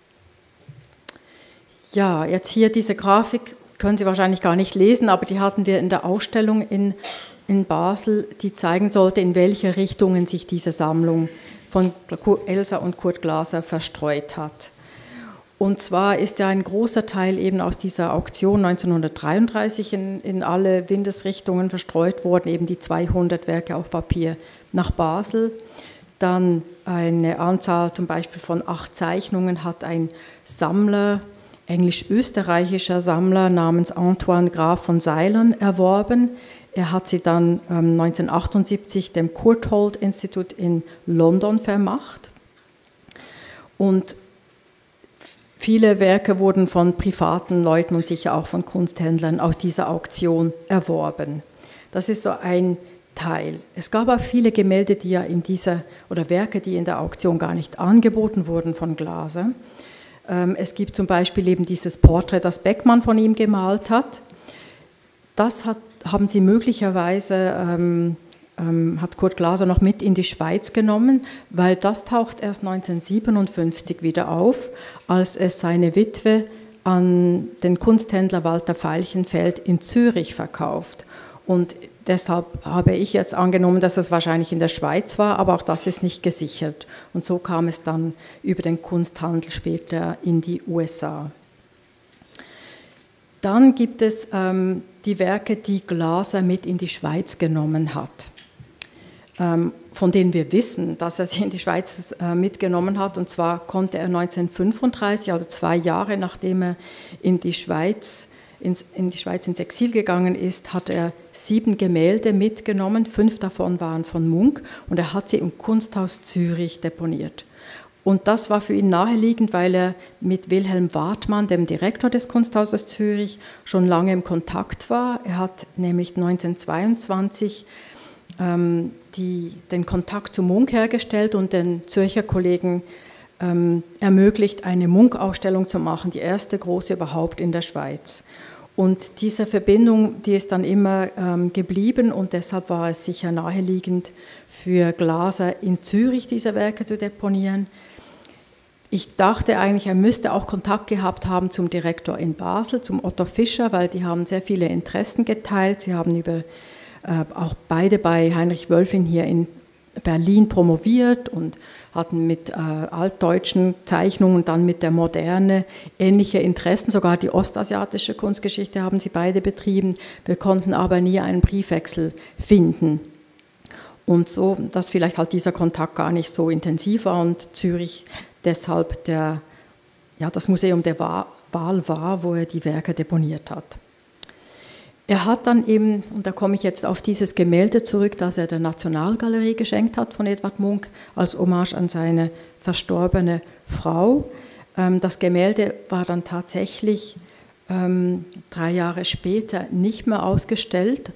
Ja, jetzt hier diese Grafik können Sie wahrscheinlich gar nicht lesen, aber die hatten wir in der Ausstellung in Basel, die zeigen sollte, in welche Richtungen sich diese Sammlung von Elsa und Kurt Glaser verstreut hat. Und zwar ist ja ein großer Teil eben aus dieser Auktion 1933 in alle Windesrichtungen verstreut worden, eben die 200 Werke auf Papier nach Basel. Dann eine Anzahl zum Beispiel von 8 Zeichnungen hat ein Sammler englisch-österreichischer Sammler namens Antoine Graf von Ceylon erworben. Er hat sie dann 1978 dem Courtauld Institut in London vermacht. Und viele Werke wurden von privaten Leuten und sicher auch von Kunsthändlern aus dieser Auktion erworben. Das ist so ein Teil. Es gab auch viele Gemälde, die ja oder Werke, die in der Auktion gar nicht angeboten wurden von Glaser. Es gibt zum Beispiel eben dieses Porträt, das Beckmann von ihm gemalt hat. Das haben sie möglicherweise, hat Kurt Glaser noch mit in die Schweiz genommen, weil das taucht erst 1957 wieder auf, als es seine Witwe an den Kunsthändler Walter Veilchenfeld in Zürich verkauft. Und deshalb habe ich jetzt angenommen, dass es wahrscheinlich in der Schweiz war, aber auch das ist nicht gesichert. Und so kam es dann über den Kunsthandel später in die USA. Dann gibt es die Werke, die Glaser mit in die Schweiz genommen hat, von denen wir wissen, dass er sie in die Schweiz mitgenommen hat. Und zwar konnte er 1935, also 2 Jahre nachdem er in die Schweiz ins Exil gegangen ist, hat er 7 Gemälde mitgenommen, 5 davon waren von Munch und er hat sie im Kunsthaus Zürich deponiert. Und das war für ihn naheliegend, weil er mit Wilhelm Wartmann, dem Direktor des Kunsthauses Zürich, schon lange im Kontakt war. Er hat nämlich 1922 den Kontakt zu Munch hergestellt und den Zürcher Kollegen ermöglicht, eine Munch-Ausstellung zu machen, die erste große überhaupt in der Schweiz. Und diese Verbindung, die ist dann immer geblieben und deshalb war es sicher naheliegend für Glaser in Zürich diese Werke zu deponieren. Ich dachte eigentlich, er müsste auch Kontakt gehabt haben zum Direktor in Basel, zum Otto Fischer, weil die haben sehr viele Interessen geteilt. Sie haben auch beide bei Heinrich Wölflin hier in Berlin promoviert und hatten mit altdeutschen Zeichnungen und dann mit der Moderne ähnliche Interessen. Sogar die ostasiatische Kunstgeschichte haben sie beide betrieben. Wir konnten aber nie einen Briefwechsel finden. Und so, dass vielleicht halt dieser Kontakt gar nicht so intensiv war und Zürich deshalb das Museum der Wahl war, wo er die Werke deponiert hat. Er hat dann eben, und da komme ich jetzt auf dieses Gemälde zurück, das er der Nationalgalerie geschenkt hat von Edvard Munch, als Hommage an seine verstorbene Frau. Das Gemälde war dann tatsächlich 3 Jahre später nicht mehr ausgestellt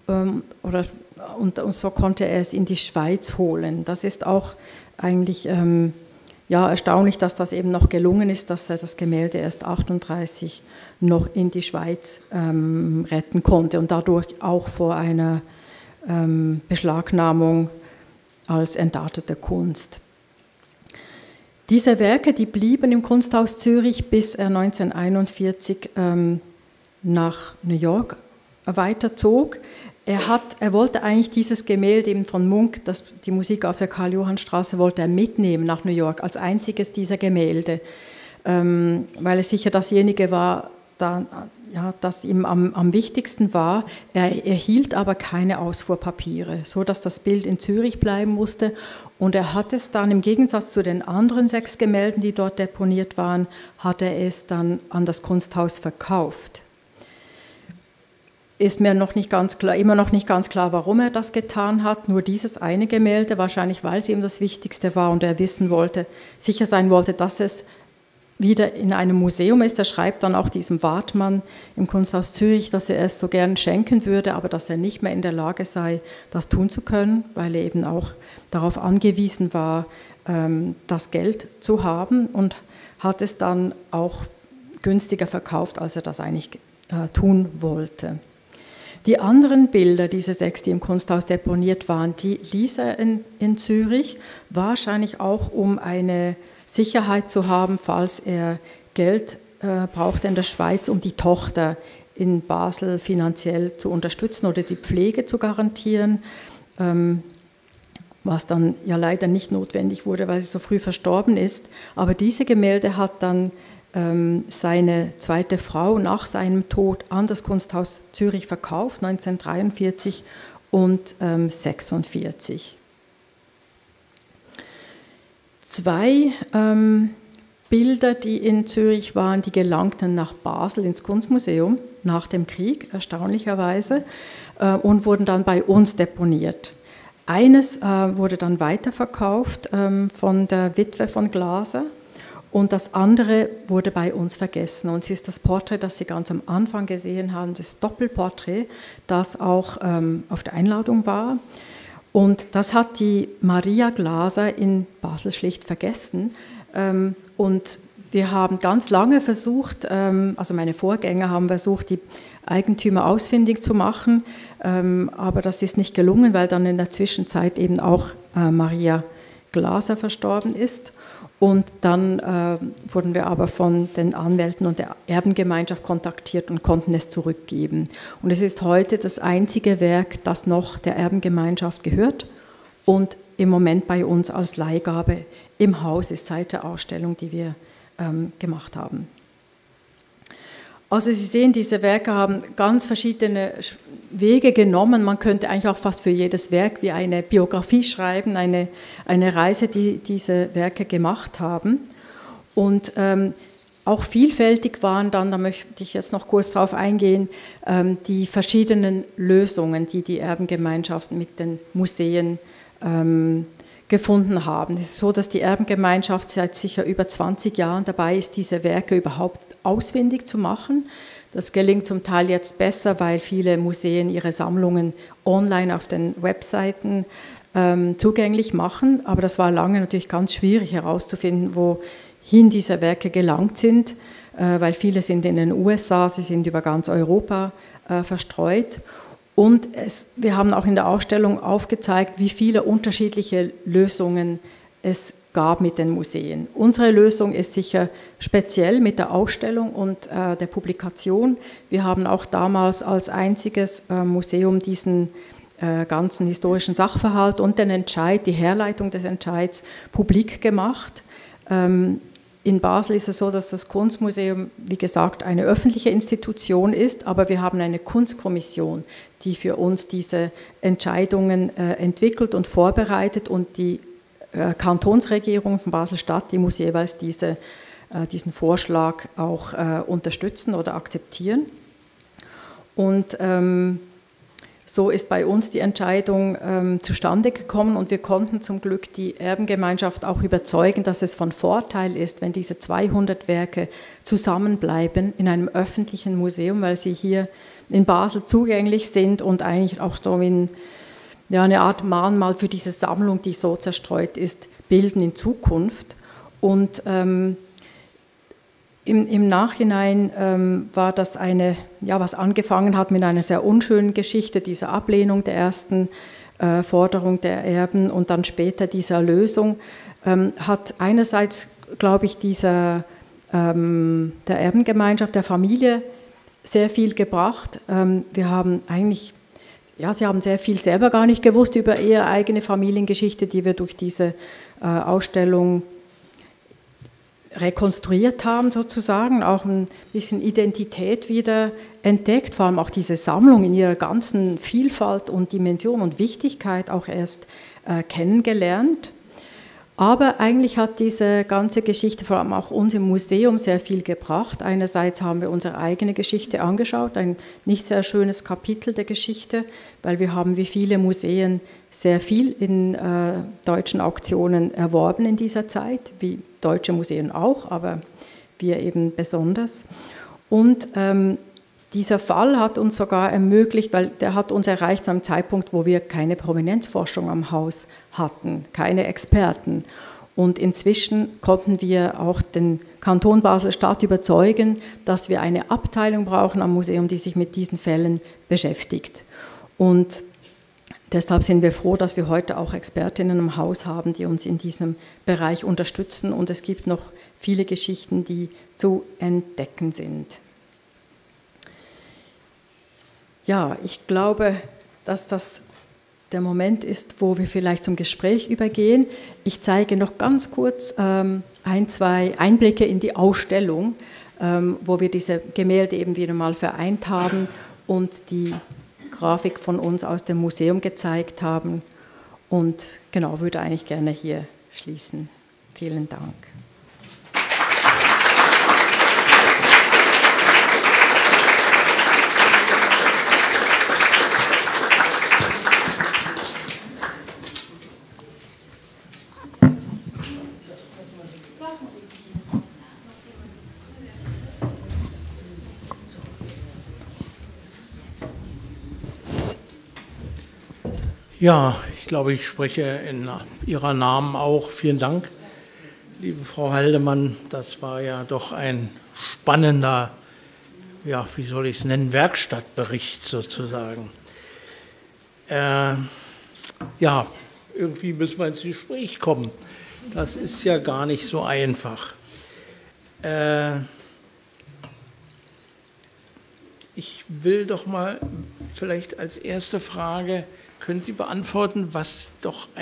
und so konnte er es in die Schweiz holen. Das ist auch eigentlich erstaunlich, dass das eben noch gelungen ist, dass er das Gemälde erst 1938 noch in die Schweiz retten konnte und dadurch auch vor einer Beschlagnahmung als entartete Kunst. Diese Werke, die blieben im Kunsthaus Zürich, bis er 1941 nach New York weiterzog. Er wollte eigentlich dieses Gemälde eben von Munch, die Musik auf der Karl-Johann-Straße, wollte er mitnehmen nach New York, als einziges dieser Gemälde, weil es sicher dasjenige war, das ihm am wichtigsten war. Er erhielt aber keine Ausfuhrpapiere, sodass das Bild in Zürich bleiben musste. Und er hat es dann, im Gegensatz zu den anderen 6 Gemälden, die dort deponiert waren, hat er es dann an das Kunsthaus verkauft. Ist mir immer noch nicht ganz klar, warum er das getan hat. Nur dieses eine Gemälde, wahrscheinlich weil es ihm das Wichtigste war und er sicher sein wollte, dass es wieder in einem Museum ist. Er schreibt dann auch diesem Wartmann im Kunsthaus Zürich, dass er es so gern schenken würde, aber dass er nicht mehr in der Lage sei, das tun zu können, weil er eben auch darauf angewiesen war, das Geld zu haben und hat es dann auch günstiger verkauft, als er das eigentlich tun wollte. Die anderen Bilder, diese 6, die im Kunsthaus deponiert waren, die ließ er in Zürich, wahrscheinlich auch um eine Sicherheit zu haben, falls er Geld brauchte in der Schweiz, um die Tochter in Basel finanziell zu unterstützen oder die Pflege zu garantieren, was dann ja leider nicht notwendig wurde, weil sie so früh verstorben ist. Aber diese Gemälde hat dann seine zweite Frau nach seinem Tod an das Kunsthaus Zürich verkauft, 1943 und 1946. 2 Bilder, die in Zürich waren, die gelangten nach Basel ins Kunstmuseum nach dem Krieg, erstaunlicherweise, und wurden dann bei uns deponiert. Eines wurde dann weiterverkauft von der Witwe von Glaser und das andere wurde bei uns vergessen. Und es ist das Porträt, das Sie ganz am Anfang gesehen haben, das Doppelporträt, das auch auf der Einladung war. Und das hat die Maria Glaser in Basel schlicht vergessen. Und wir haben ganz lange versucht, also meine Vorgänger haben versucht, die Eigentümer ausfindig zu machen, aber das ist nicht gelungen, weil dann in der Zwischenzeit eben auch Maria Glaser verstorben ist. Und dann wurden wir aber von den Anwälten und der Erbengemeinschaft kontaktiert und konnten es zurückgeben. Und es ist heute das einzige Werk, das noch der Erbengemeinschaft gehört und im Moment bei uns als Leihgabe im Haus ist seit der Ausstellung, die wir gemacht haben. Also Sie sehen, diese Werke haben ganz verschiedene Wege genommen. Man könnte eigentlich auch fast für jedes Werk wie eine Biografie schreiben, eine Reise, die diese Werke gemacht haben. Und auch vielfältig waren dann, da möchte ich jetzt noch kurz darauf eingehen, die verschiedenen Lösungen, die die Erbengemeinschaft mit den Museen gefunden haben. Es ist so, dass die Erbengemeinschaft seit sicher über 20 Jahren dabei ist, diese Werke überhaupt ausfindig zu machen. Das gelingt zum Teil jetzt besser, weil viele Museen ihre Sammlungen online auf den Webseiten zugänglich machen. Aber das war lange natürlich ganz schwierig herauszufinden, wohin diese Werke gelangt sind, weil viele sind in den USA, sie sind über ganz Europa verstreut. Und wir haben auch in der Ausstellung aufgezeigt, wie viele unterschiedliche Lösungen es gab mit den Museen. Unsere Lösung ist sicher speziell mit der Ausstellung und der Publikation. Wir haben auch damals als einziges Museum diesen ganzen historischen Sachverhalt und den Entscheid, die Herleitung des Entscheids publik gemacht. In Basel ist es so, dass das Kunstmuseum, wie gesagt, eine öffentliche Institution ist, aber wir haben eine Kunstkommission, die für uns diese Entscheidungen entwickelt und vorbereitet und die Kantonsregierung von Basel-Stadt, die muss jeweils diesen Vorschlag auch unterstützen oder akzeptieren. Und so ist bei uns die Entscheidung zustande gekommen und wir konnten zum Glück die Erbengemeinschaft auch überzeugen, dass es von Vorteil ist, wenn diese 200 Werke zusammenbleiben in einem öffentlichen Museum, weil sie hier in Basel zugänglich sind und eigentlich auch so eine Art Mahnmal für diese Sammlung, die so zerstreut ist, bilden in Zukunft. Und im Nachhinein war das was angefangen hat mit einer sehr unschönen Geschichte, dieser Ablehnung der ersten Forderung der Erben und dann später dieser Lösung, hat einerseits, glaube ich, der Erbengemeinschaft, der Familie sehr viel gebracht. Wir haben eigentlich, sie haben sehr viel selber gar nicht gewusst über ihre eigene Familiengeschichte, die wir durch diese Ausstellung rekonstruiert haben sozusagen, auch ein bisschen Identität wieder entdeckt, vor allem auch diese Sammlung in ihrer ganzen Vielfalt und Dimension und Wichtigkeit auch erst kennengelernt. Aber eigentlich hat diese ganze Geschichte vor allem auch uns im Museum sehr viel gebracht. Einerseits haben wir unsere eigene Geschichte angeschaut, ein nicht sehr schönes Kapitel der Geschichte, weil wir haben wie viele Museen sehr viel in deutschen Auktionen erworben in dieser Zeit, wie deutsche Museen auch, aber wir eben besonders. Und dieser Fall hat uns sogar ermöglicht, weil der hat uns erreicht zu einem Zeitpunkt, wo wir keine Provenienzforschung am Haus hatten, keine Experten. Und inzwischen konnten wir auch den Kanton Basel-Stadt überzeugen, dass wir eine Abteilung brauchen am Museum, die sich mit diesen Fällen beschäftigt. Und deshalb sind wir froh, dass wir heute auch Expertinnen im Haus haben, die uns in diesem Bereich unterstützen. Und es gibt noch viele Geschichten, die zu entdecken sind. Ja, ich glaube, dass das der Moment ist, wo wir vielleicht zum Gespräch übergehen. Ich zeige noch ganz kurz ein, zwei Einblicke in die Ausstellung, wo wir diese Gemälde eben wieder mal vereint haben und die Grafik von uns aus dem Museum gezeigt haben. Und genau, würde eigentlich gerne hier schließen. Vielen Dank. Ja, ich glaube, ich spreche in Ihrer Namen auch. Vielen Dank, liebe Frau Haldemann. Das war ja doch ein spannender, ja, wie soll ich es nennen, Werkstattbericht sozusagen. Ja, irgendwie müssen wir ins Gespräch kommen. Das ist ja gar nicht so einfach. Ich will doch mal vielleicht als erste Frage, können Sie beantworten, was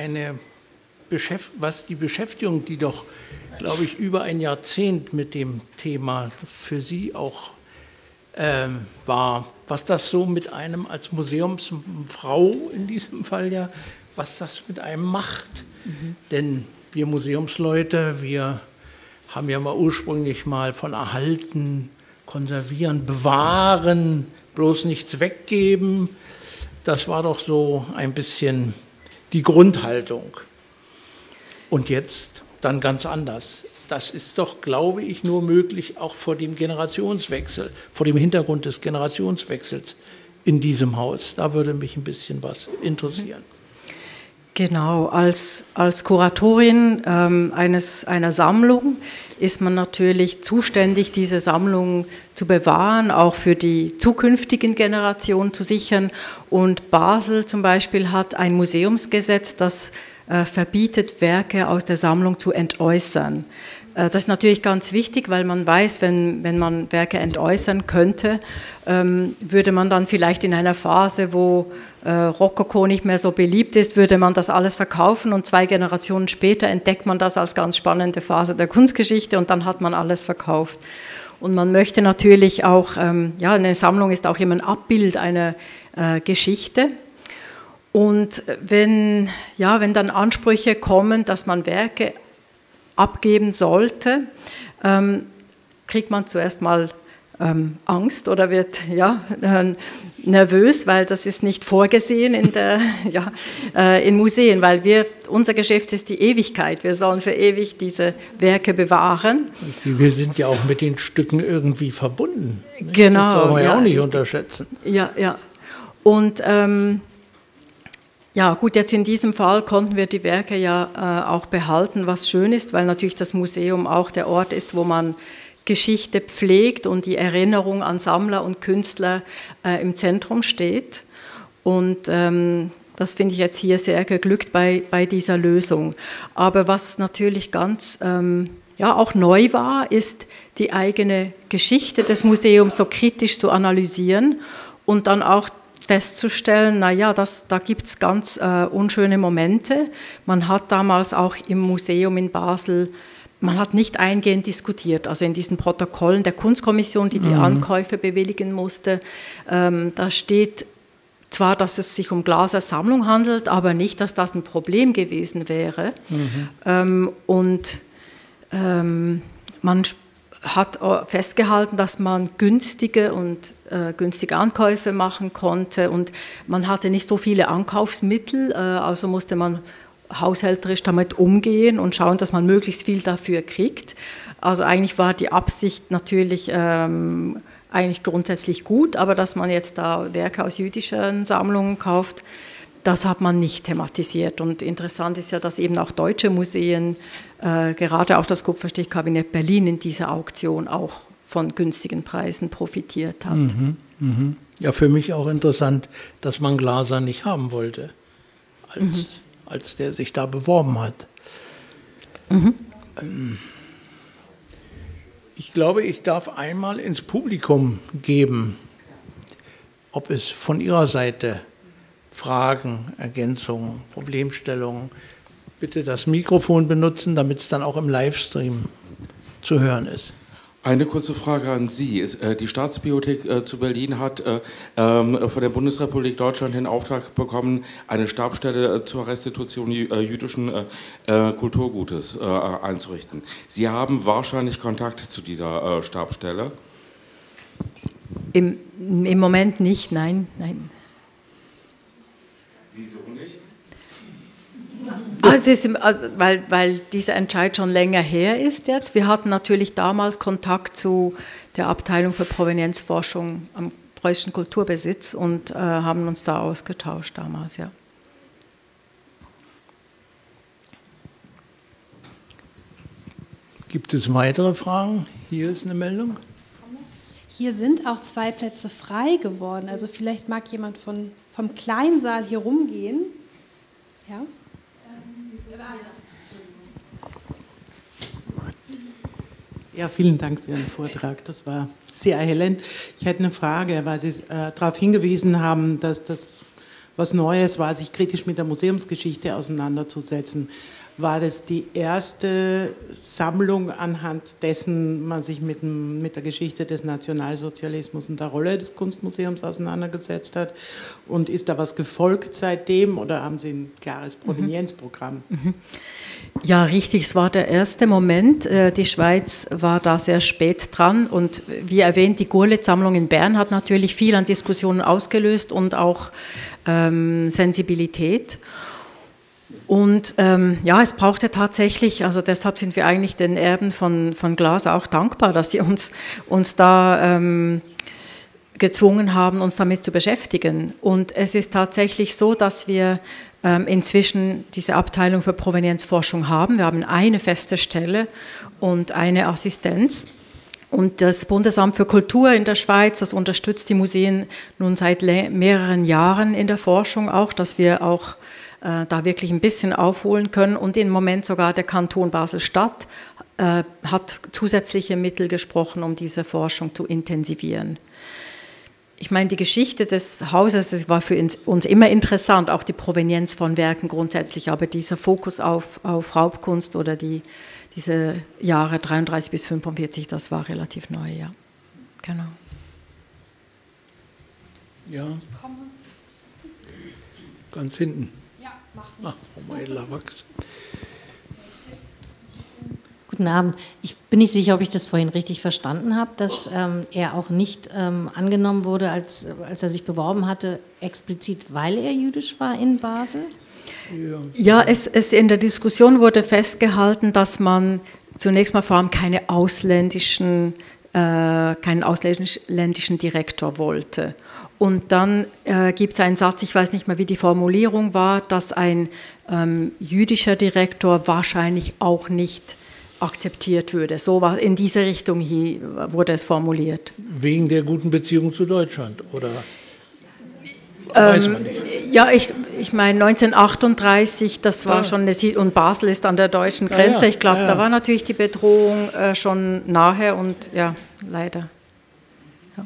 die Beschäftigung, die doch, glaube ich, über ein Jahrzehnt mit dem Thema für Sie auch war, was das so mit einem als Museumsfrau in diesem Fall ja, was das mit einem macht. Denn wir Museumsleute, wir haben ja mal ursprünglich mal von erhalten, konservieren, bewahren, bloß nichts weggeben. Das war doch so ein bisschen die Grundhaltung. Und jetzt dann ganz anders. Das ist doch, glaube ich, nur möglich auch vor dem Generationswechsel, vor dem Hintergrund des Generationswechsels in diesem Haus. Da würde mich ein bisschen was interessieren. Genau, als Kuratorin einer Sammlung ist man natürlich zuständig, diese Sammlung zu bewahren, auch für die zukünftigen Generationen zu sichern. Und Basel zum Beispiel hat ein Museumsgesetz, das verbietet, Werke aus der Sammlung zu entäußern. Das ist natürlich ganz wichtig, weil man weiß, wenn man Werke entäußern könnte, würde man dann vielleicht in einer Phase, wo Rokoko nicht mehr so beliebt ist, würde man das alles verkaufen und 2 Generationen später entdeckt man das als ganz spannende Phase der Kunstgeschichte und dann hat man alles verkauft. Und man möchte natürlich auch, ja, eine Sammlung ist auch immer ein Abbild einer Geschichte. Und wenn dann Ansprüche kommen, dass man Werke abgeben sollte, kriegt man zuerst mal Angst oder wird nervös, weil das ist nicht vorgesehen in Museen, weil unser Geschäft ist die Ewigkeit. Wir sollen für ewig diese Werke bewahren. Wir sind ja auch mit den Stücken irgendwie verbunden. Nicht? Genau. Das soll man ja auch nicht unterschätzen. Ja. Und ja, gut, jetzt in diesem Fall konnten wir die Werke ja auch behalten, was schön ist, weil natürlich das Museum auch der Ort ist, wo man Geschichte pflegt und die Erinnerung an Sammler und Künstler im Zentrum steht. Und das finde ich jetzt hier sehr geglückt bei dieser Lösung. Aber was natürlich ganz auch neu war, ist die eigene Geschichte des Museums so kritisch zu analysieren und dann auch festzustellen, naja, da gibt es ganz unschöne Momente. Man hat damals auch im Museum in Basel, man hat nicht eingehend diskutiert, also in diesen Protokollen der Kunstkommission, die Ankäufe bewilligen musste, da steht zwar, dass es sich um Glasersammlung handelt, aber nicht, dass das ein Problem gewesen wäre. Man hat festgehalten, dass man günstige Ankäufe machen konnte und man hatte nicht so viele Ankaufsmittel, also musste man haushälterisch damit umgehen und schauen, dass man möglichst viel dafür kriegt. Also eigentlich war die Absicht natürlich eigentlich grundsätzlich gut, aber dass man jetzt da Werke aus jüdischen Sammlungen kauft, das hat man nicht thematisiert. Und interessant ist ja, dass eben auch deutsche Museen, gerade auch das Kupferstichkabinett Berlin in dieser Auktion auch von günstigen Preisen profitiert hat. Ja, für mich auch interessant, dass man Glaser nicht haben wollte, als der sich da beworben hat. Ich glaube, ich darf einmal ins Publikum geben, ob es von Ihrer Seite Fragen, Ergänzungen, Problemstellungen, bitte das Mikrofon benutzen, damit es dann auch im Livestream zu hören ist. Eine kurze Frage an Sie. Die Staatsbibliothek zu Berlin hat von der Bundesrepublik Deutschland den Auftrag bekommen, eine Stabsstelle zur Restitution jüdischen Kulturgutes einzurichten. Sie haben wahrscheinlich Kontakt zu dieser Stabsstelle? Im Moment nicht, nein. Wieso nicht? Weil dieser Entscheid schon länger her ist jetzt. Wir hatten natürlich damals Kontakt zu der Abteilung für Provenienzforschung am Preußischen Kulturbesitz und haben uns da ausgetauscht damals, ja. Gibt es weitere Fragen? Hier ist eine Meldung. Hier sind auch 2 Plätze frei geworden. Also vielleicht mag jemand vom Kleinsaal hier rumgehen. Ja? Ja, vielen Dank für Ihren Vortrag. Das war sehr erhellend. Ich hätte eine Frage, weil Sie darauf hingewiesen haben, dass das was Neues war, sich kritisch mit der Museumsgeschichte auseinanderzusetzen. War das die erste Sammlung, anhand dessen man sich mit der Geschichte des Nationalsozialismus und der Rolle des Kunstmuseums auseinandergesetzt hat? Und ist da was gefolgt seitdem oder haben Sie ein klares Provenienzprogramm? Ja, richtig, es war der erste Moment. Die Schweiz war da sehr spät dran und wie erwähnt, die Gurlitt-Sammlung in Bern hat natürlich viel an Diskussionen ausgelöst und auch Sensibilität. Und ja, es brauchte tatsächlich, also deshalb sind wir eigentlich den Erben von Glas auch dankbar, dass sie uns da gezwungen haben, uns damit zu beschäftigen. Und es ist tatsächlich so, dass wir inzwischen diese Abteilung für Provenienzforschung haben. Wir haben eine feste Stelle und eine Assistenz. Und das Bundesamt für Kultur in der Schweiz, das unterstützt die Museen nun seit mehreren Jahren in der Forschung auch, dass wir auch da wirklich ein bisschen aufholen können. Und im Moment sogar der Kanton Basel-Stadt hat zusätzliche Mittel gesprochen, um diese Forschung zu intensivieren. Ich meine, die Geschichte des Hauses, das war für uns immer interessant, auch die Provenienz von Werken grundsätzlich, aber dieser Fokus auf Raubkunst oder diese Jahre 33 bis 45, das war relativ neu, ja. Genau. Ja. Ganz hinten. Ja, macht nichts. Guten Abend. Ich bin nicht sicher, ob ich das vorhin richtig verstanden habe, dass er auch nicht angenommen wurde, als er sich beworben hatte, explizit, weil er jüdisch war in Basel? Ja, es in der Diskussion wurde festgehalten, dass man zunächst mal vor allem keinen ausländischen Direktor wollte. Und dann gibt es einen Satz, ich weiß nicht mehr, wie die Formulierung war, dass ein jüdischer Direktor wahrscheinlich auch nicht akzeptiert würde. So war in diese Richtung hier wurde es formuliert. Wegen der guten Beziehung zu Deutschland, oder? Weiß man nicht. Ja, ich meine 1938, das war schon und Basel ist an der deutschen Grenze. Ich glaube, da war natürlich die Bedrohung schon nahe und ja, leider. Ja.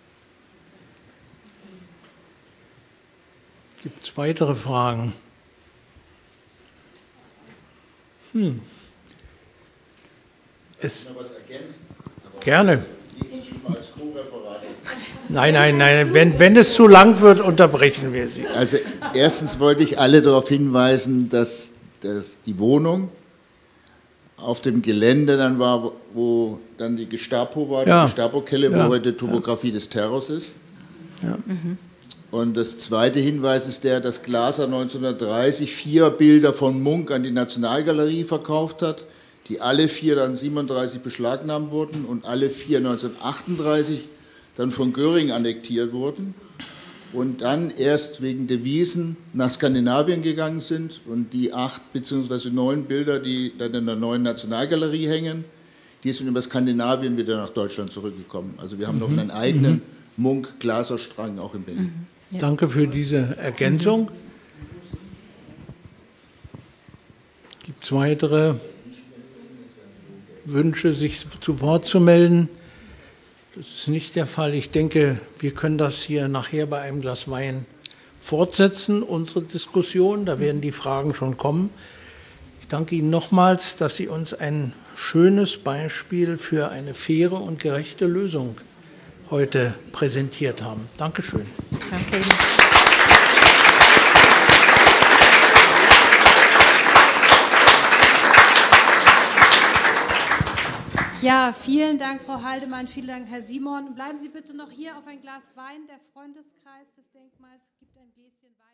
Gibt es weitere Fragen? Noch was ergänzen? Gerne. Nein, wenn es zu lang wird, unterbrechen wir Sie. Also erstens wollte ich alle darauf hinweisen, dass die Wohnung auf dem Gelände dann war, wo dann die Gestapo war, die Gestapo-Kelle, wo heute Topographie des Terrors ist. Ja. Und das zweite Hinweis ist der, dass Glaser 1930 4 Bilder von Munch an die Nationalgalerie verkauft hat, die alle 4 dann 37 beschlagnahmt wurden und alle 4 1938 dann von Göring annektiert wurden und dann erst wegen Devisen nach Skandinavien gegangen sind und die 8 bzw. 9 Bilder, die dann in der neuen Nationalgalerie hängen, die sind über Skandinavien wieder nach Deutschland zurückgekommen. Also wir haben noch einen eigenen Munch-Glaser-Strang auch in Berlin. Ja. Danke für diese Ergänzung. Gibt es weitere Wünsche, sich zu Wort zu melden? Das ist nicht der Fall. Ich denke, wir können das hier nachher bei einem Glas Wein fortsetzen, unsere Diskussion. Da werden die Fragen schon kommen. Ich danke Ihnen nochmals, dass Sie uns ein schönes Beispiel für eine faire und gerechte Lösung heute präsentiert haben. Dankeschön. Danke Ihnen. Ja, vielen Dank, Frau Haldemann, vielen Dank, Herr Simon. Bleiben Sie bitte noch hier auf ein Glas Wein. Der Freundeskreis des Denkmals gibt ein Gläschen Wein.